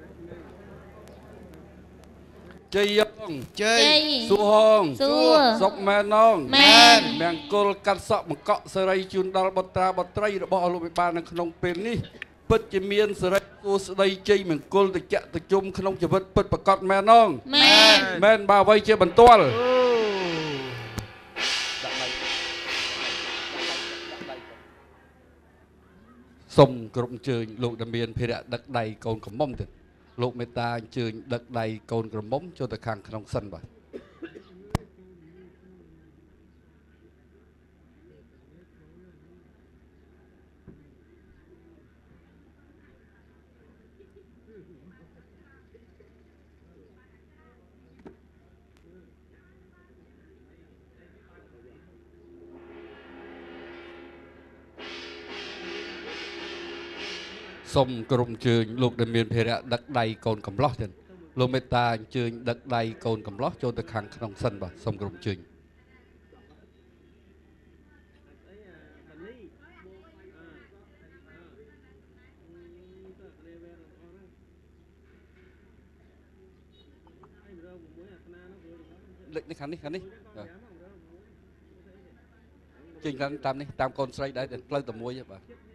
ជ័យយងជ័យសួហងសួសុកមែននងមែនមង្គលកាត់សក់បង្កក់សេរីជូនដល់បុត្រាបុត្រីរបស់លោកវិបាលនៅក្នុងពេលនេះពិតជាមានសេរីគួស្ដីជ័យមង្គលតិចតិជុំក្នុងជីវិតពិតប្រកបមែននងមែនបើអ្វីជាបន្ទាល់សូមគ្រប់អញ្ជើញលោកដែលមានភារៈដឹកដៃកូនក្រមុំទៀតលោកមេត្តាអញ្ជើញដឹកដៃកូនក្រមុំចូលទៅខាងក្នុងសិនបាទសូមគោរពអញ្ជើញលោកដែលមានភារៈដឹកដៃកូនកំឡោះទៀតលោកមេត្តាអញ្ជើញដឹកដៃកូនកំឡោះចូលទៅខាងក្នុងសិនបាទសូមគោរពអញ្ជើញលេខនេះខាងនេះជើញតាមនេះតាមកូនស្រីដែរផ្លូវតែមួយទេបាទ